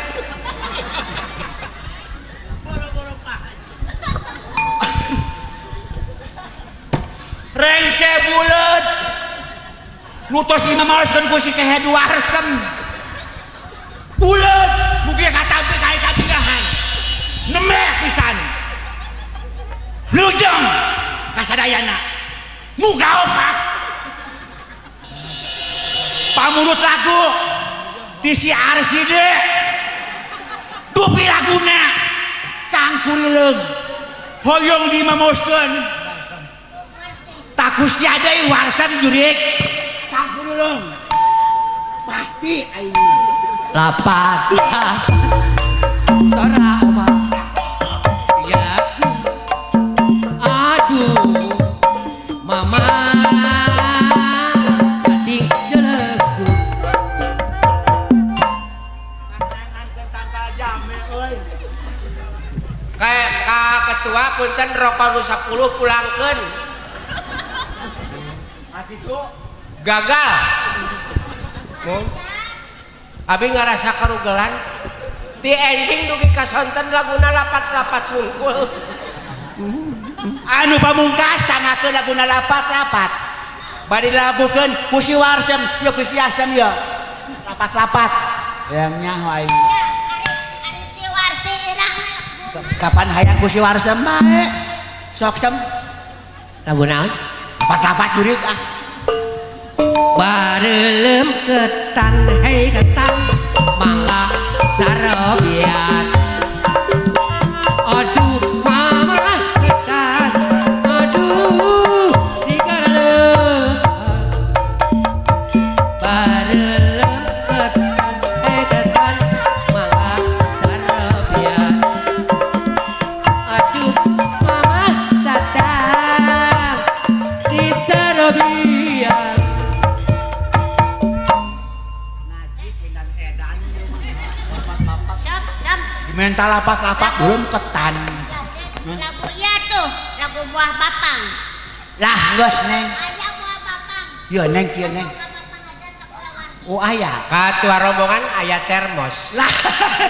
rengse Buleud nutos dimamaoskeun ku si Kehe Warsem Buleud mugi katampi kae katingahan nemeh pisan lujeng kasadayana muga opak pamundut lagu ti si Arside dupi laguna Cangkurileung hoyong dimamaoskeun takusia deui Warsem jurig Cangkurileung pasti aing lapat sora ombak ya aduh mama pating jelegu Kayak ketua punten rokok nu 10 pulangkeun. Akitu Gagal. Mun. Abi ngarasa karugelan. Ti enjing dugi kasonten laguna lapat-lapat mungkul. Anu pamungkas sangakeun laguna lapat-lapat. Bade dilagukeun ku si Warsem, ya ku si Asem ya. Lapat-lapat. Yang nyaho aing. Ari si Warsi irang. Kapan hayang ku si Warsem bae? Sok sem. Lagunaon? Lapat-lapat jurig ah. Barelem ketan hei ketan mangga carobian. Aduh mama ketan, aduh digarele. Barelem ketan hei ketan mangga carobian. Aduh mama datang di carobian. Mental lapat-lapat belum ketan. Lagu iya tuh, lagu buah bapang. Lah geus Neng. Aya buah bapang. Ya Neng kieu Neng. Oh aya. Katua rombongan aya termos. Lah.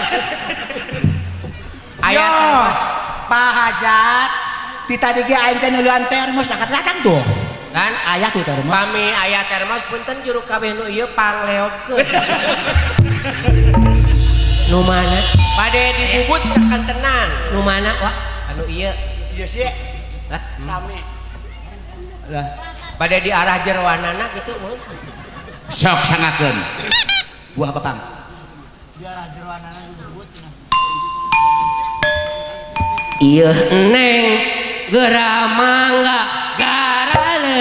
Aya Yo, termos. Pak Hajat. Ti tadi ge aing teh nulian termos datang tuh. Kan Aya tuh termos. Pami aya termos punten juru kabeh nu ieu pangleopkeun. Nu mana? Bade dibubut cakan tenan. Nu mana wah? Anu ieu. Iya sih. Lah, Sami. Lah. bade di arah jeroanana gitu mun. Sok sangakeun. Buah bapang. Iya neng geramangga garale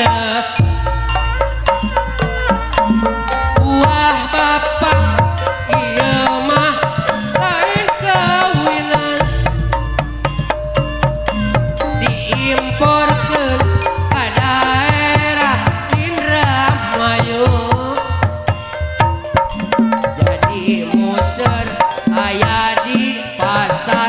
buah bapang iya mah lain kawinan diimporkeun ka daerah Indramayu jadi muser aya di pasar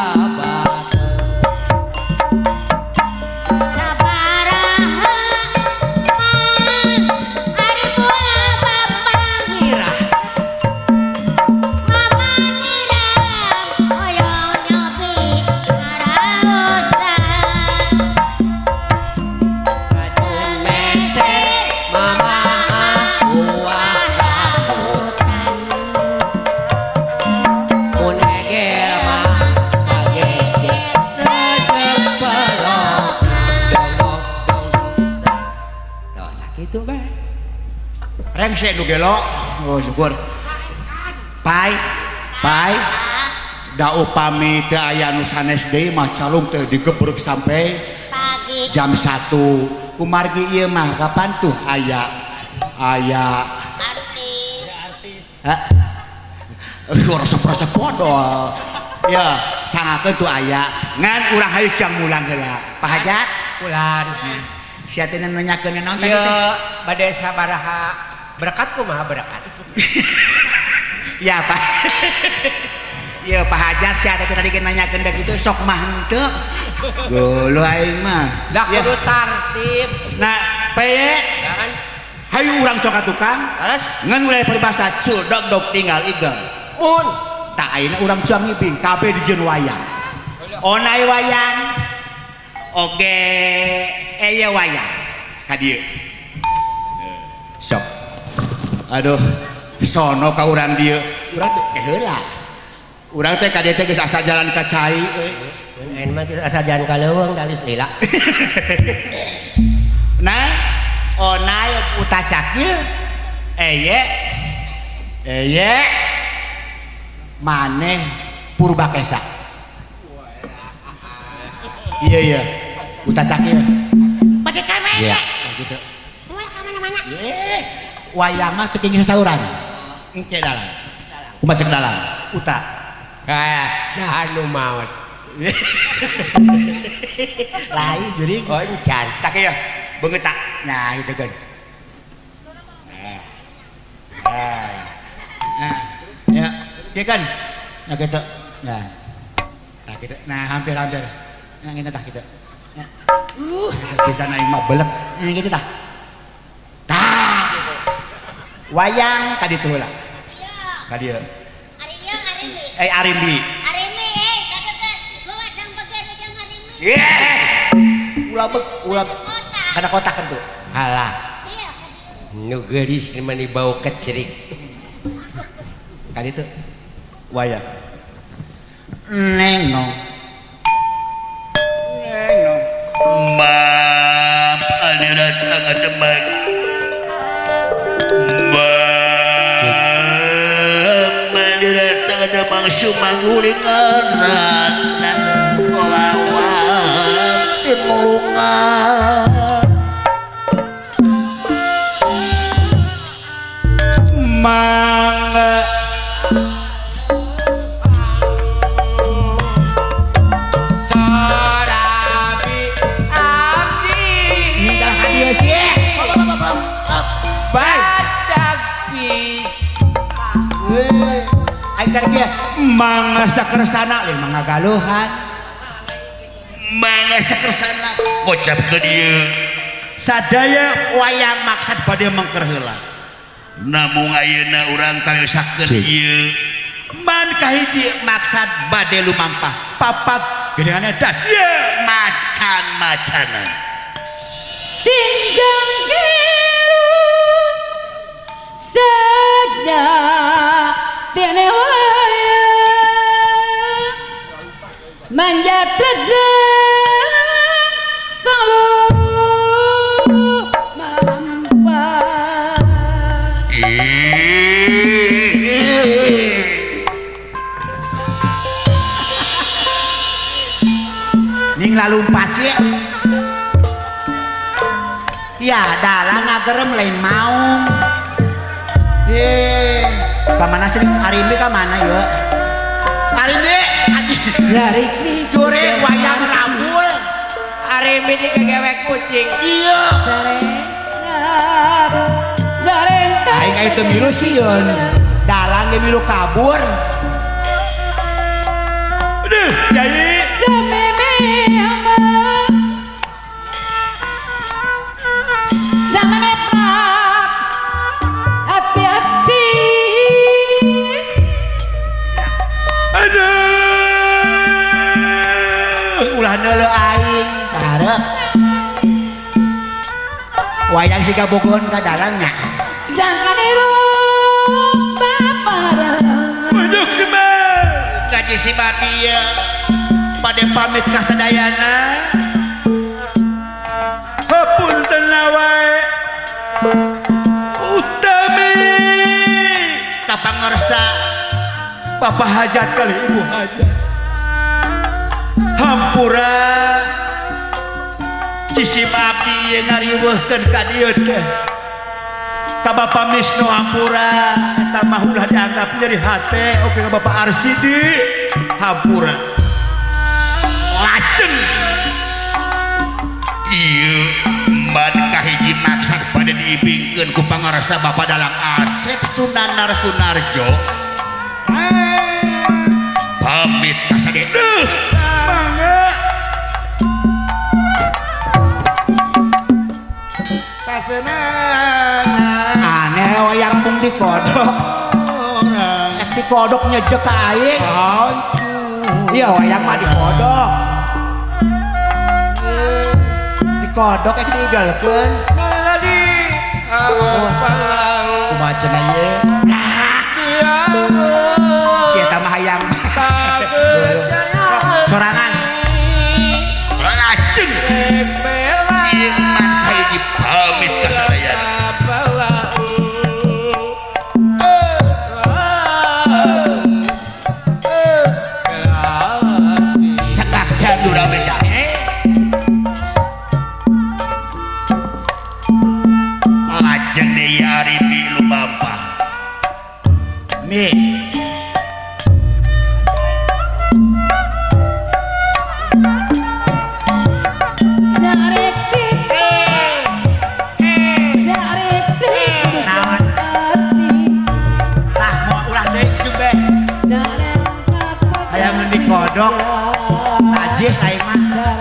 rengsek nu gelo. Oh syukur. Pai da upami teu aya nu sanes deui mah calung teh digebrek sampai pagi jam 1. Kumargi ieu mah kapan tuh aya artis. Hah? Resep-resep podol. Ya, sangakeun tuh aya. Ngan urang hayu jam mulang heula. Pak Hajat, Ulan. sia teh nanyakeun naon tadi Ieu teh? bade sabaraha berkat kumaha berkat. Ya Pak. Ya Pak Hajat sia teh tadi nanyakeun da kitu sok mah henteu. Golo aing mah. Da kudu tartib. Nah, peye Kan hayu urang sok ka tukang. terus Ngan mulai peribahasa cudog tinggal igal. mun Tak ayeuna urang jang ngibing kabeh dijieun wayang. Onai wayang. Oge aya wayang ka dieu. Sok. Aduh, sono ka urang dieu. Urang teh heula. Urang teh ka dieu teh geus asa jalan ka cai euy. En mah asa jalan ka leuweung dalis lila. Nah, onai utacak ieu. Eye maneh Purbakesa. Iya utacak ieu. Pada kamera. Iya, gitu. Mulai ka mana-mana. Wayang mah teu kenging sasahuran. Engke dalang. Kumaha cek dalang? Uta. kayak sanu maot. Lain jadi Oh encan. tak ya beungeut tak. Nah, itu kan. Nah. Ya, ieu kan. Nah, kita Nah. Nah gitu. Nah hampir. Nah ini tah gitu. Ya. Bisa naik mah belek. Nah gitu tah. Tah gitu. Wayang tadi tuh lah. Tadi ya. Arimbi. Wadang bagian aja Arimbi. Ulah kada kotak kan tuh. Halah. Nu geulis mani bau kecerik. Tadi tuh wayang. Nengong. Maaf ada datang ada bang. Maaf ada datang ada bang sumanguling aran lawan timulungan. Mangga Sorabi abdi ninggal hadiah sih. badak pis. Aing kia mangga sakersana lain mangga galuhan. Mangga sakersana bocap ke dia. Sadaya wayang maksud bade mengker heula. Namun ayeuna urang kayosakeun ieu. Man kahiji maksud bade lumampah papak gedeana dat. Macan-macanan. Tinggang kiru sada tiene waya manjatra kalau mampa ning lalumpat sih. Ya dalang ngagerem lain maung. Kamana sih Arimbi kamana ya? Arimbi Zarikli jure wayang rambul. Arimbi di kegewek kucing. Iya. Aing aya teu milu sieun. Dalang ge milu kabur. Aduh, jadi hati-hati. aduh. Ulah neuleuh aing sareng. Wayang siga bogohon ka dalangnya. Sangkanero baparang. Waduh kemana? Kaji si Batia pada pamit ka sadayana. Hapunten wae. Utami kapangarsa Bapak hajat kali Ibu hajat. Hampura Cisim abdi ye ngariweuhkeun ka dieu teh. Ka Bapak Misnu hampura eta mah ulah dianggap nyeri hate oke ka Bapak Arsidi hampura. Lajeng Ieu man kahiji maksud pada diibingkeun ku pangarasa Bapak Dalang Asep Sunanar Sunarjo. Pamit ka sade. mangga kasenangan aneh wayang mung dikodok. Ek dikodok nyejek ka aing. Iya wayang mah dikodok. Dikodok ek digalkeun. Meladi palang kumaha cenah ye Si eta mah hayang sorangan. Lajeng ieu man kahiji pamit ka sadayana. Sekak jandura beca. Lajeng deui Arimbi lumampah. Mi kodok najis aing mah.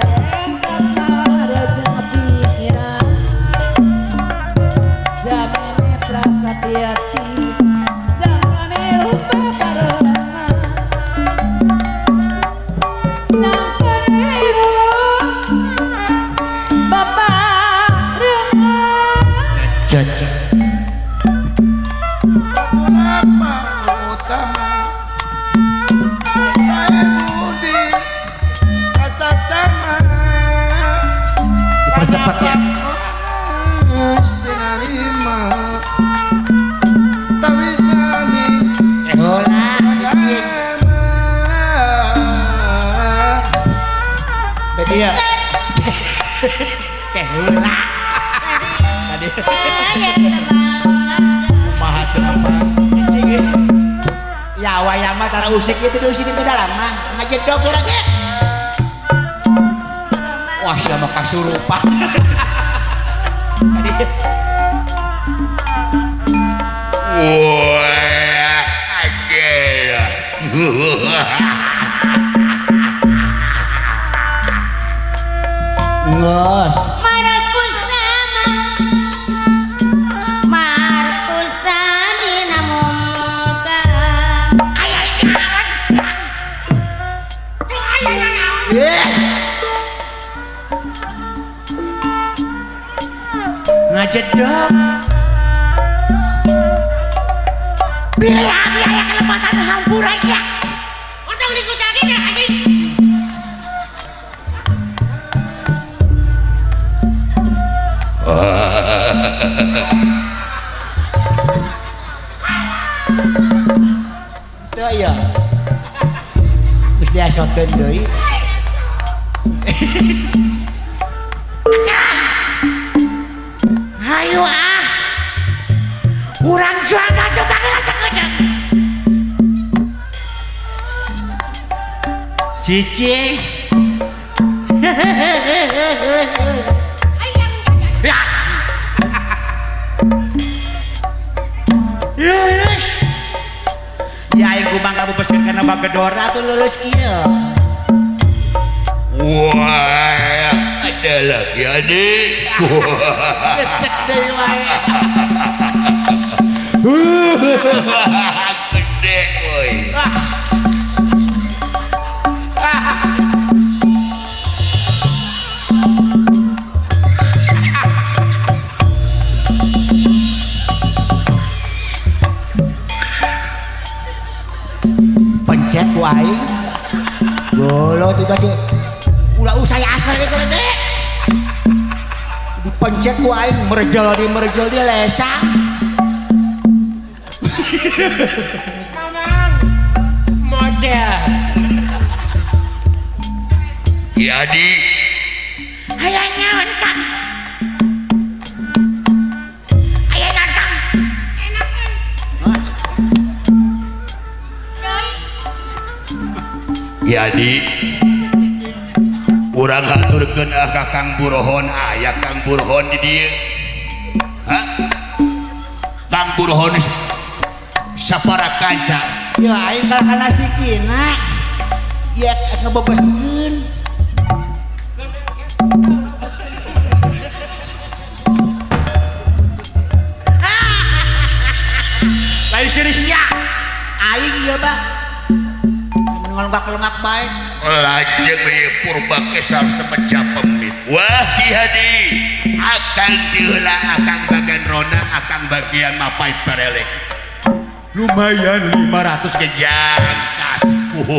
Percepat ya. Iya. Heula. Tadi. Kumaha cenah mah. Ya wayang mah tara usik itu di sini ke dalam mah. Ngajedog urang ge. Wah, sia mah kasurupan. Tadi. Wah, agel. Ngos. Ngajedog. Pilih abi aya kelepatan hampura ya. Untung dikucaki teh anjing. Itu ya. Geus diasokeun deui. Hayu ah. Urang jualan tuh bageula sakeudeng. Cicing. Ya. Lulus. Ya aing kumang kamu peskeun kana bagedora tuh lulus kieu. Wah, ada lagi adik. Gesek deui wae. Gede, oi. Pencet wae. Bolo tiba cek. Ulah usaya asal itu deh. Dipencet wae merjol dia lesang. Mamang. Mocel. Jadi Aya nyaon Kang? Aya naon Kang? jadi urang haturkeun ka Kang Burhon, aya Kang Burhon di dieu. Hah? Kang Burhon sapara kanca. Ya aing kana sikina. Ya ngebebeskeun. Lain seriusnya. Aing ieu bah. Ngelongak-longak bae. Lajeng ieu purba kesal semeja pemit. Wah, Hadi akan diheula akang bagian rona, akang bagian mapai perelek. Lumayan 500 gejang kasku.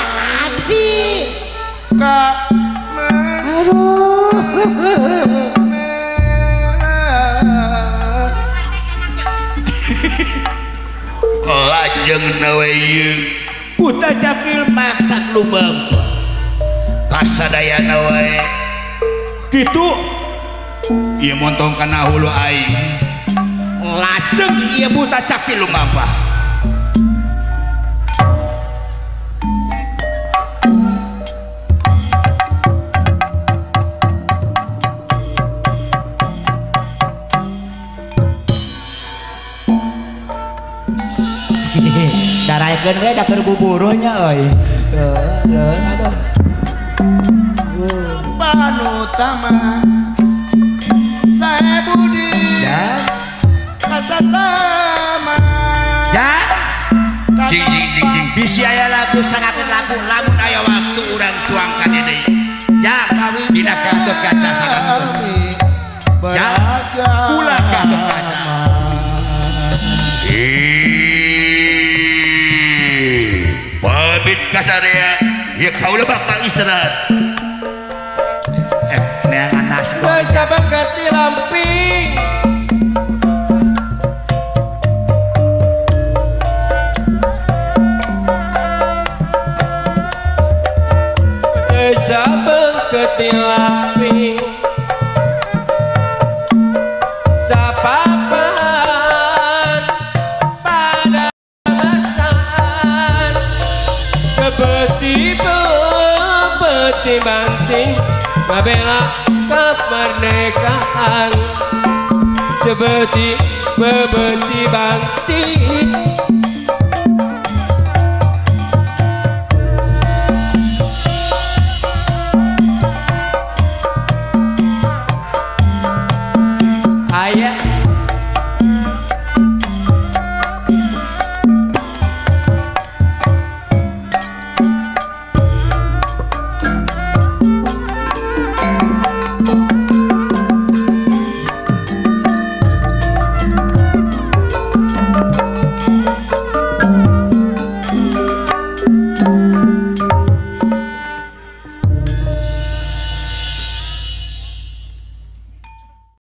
Aduh. jeung nawe ieu buta cakil maksad lumampa kasadayana wae kitu ieu montong kana hulu aing lajeng ieu buta cakil lumampa daraikeun we da keur buburuhnya euy. Aduh. Panutama sae budi Ya. kasasama. Ya. Jing bisi aya lagu sangakeun lagu lamun aya waktu urang suangkan deui. Ya, dina katut kaca sakan. Ya. Ulah katut kaca. Pamit kasarea ya kaula bakal istirahat Neangan nasi sabang ganti lamping sabang ganti lamping sapapan pada masaan seperti peti banting membela kemerdekaan seperti peti banting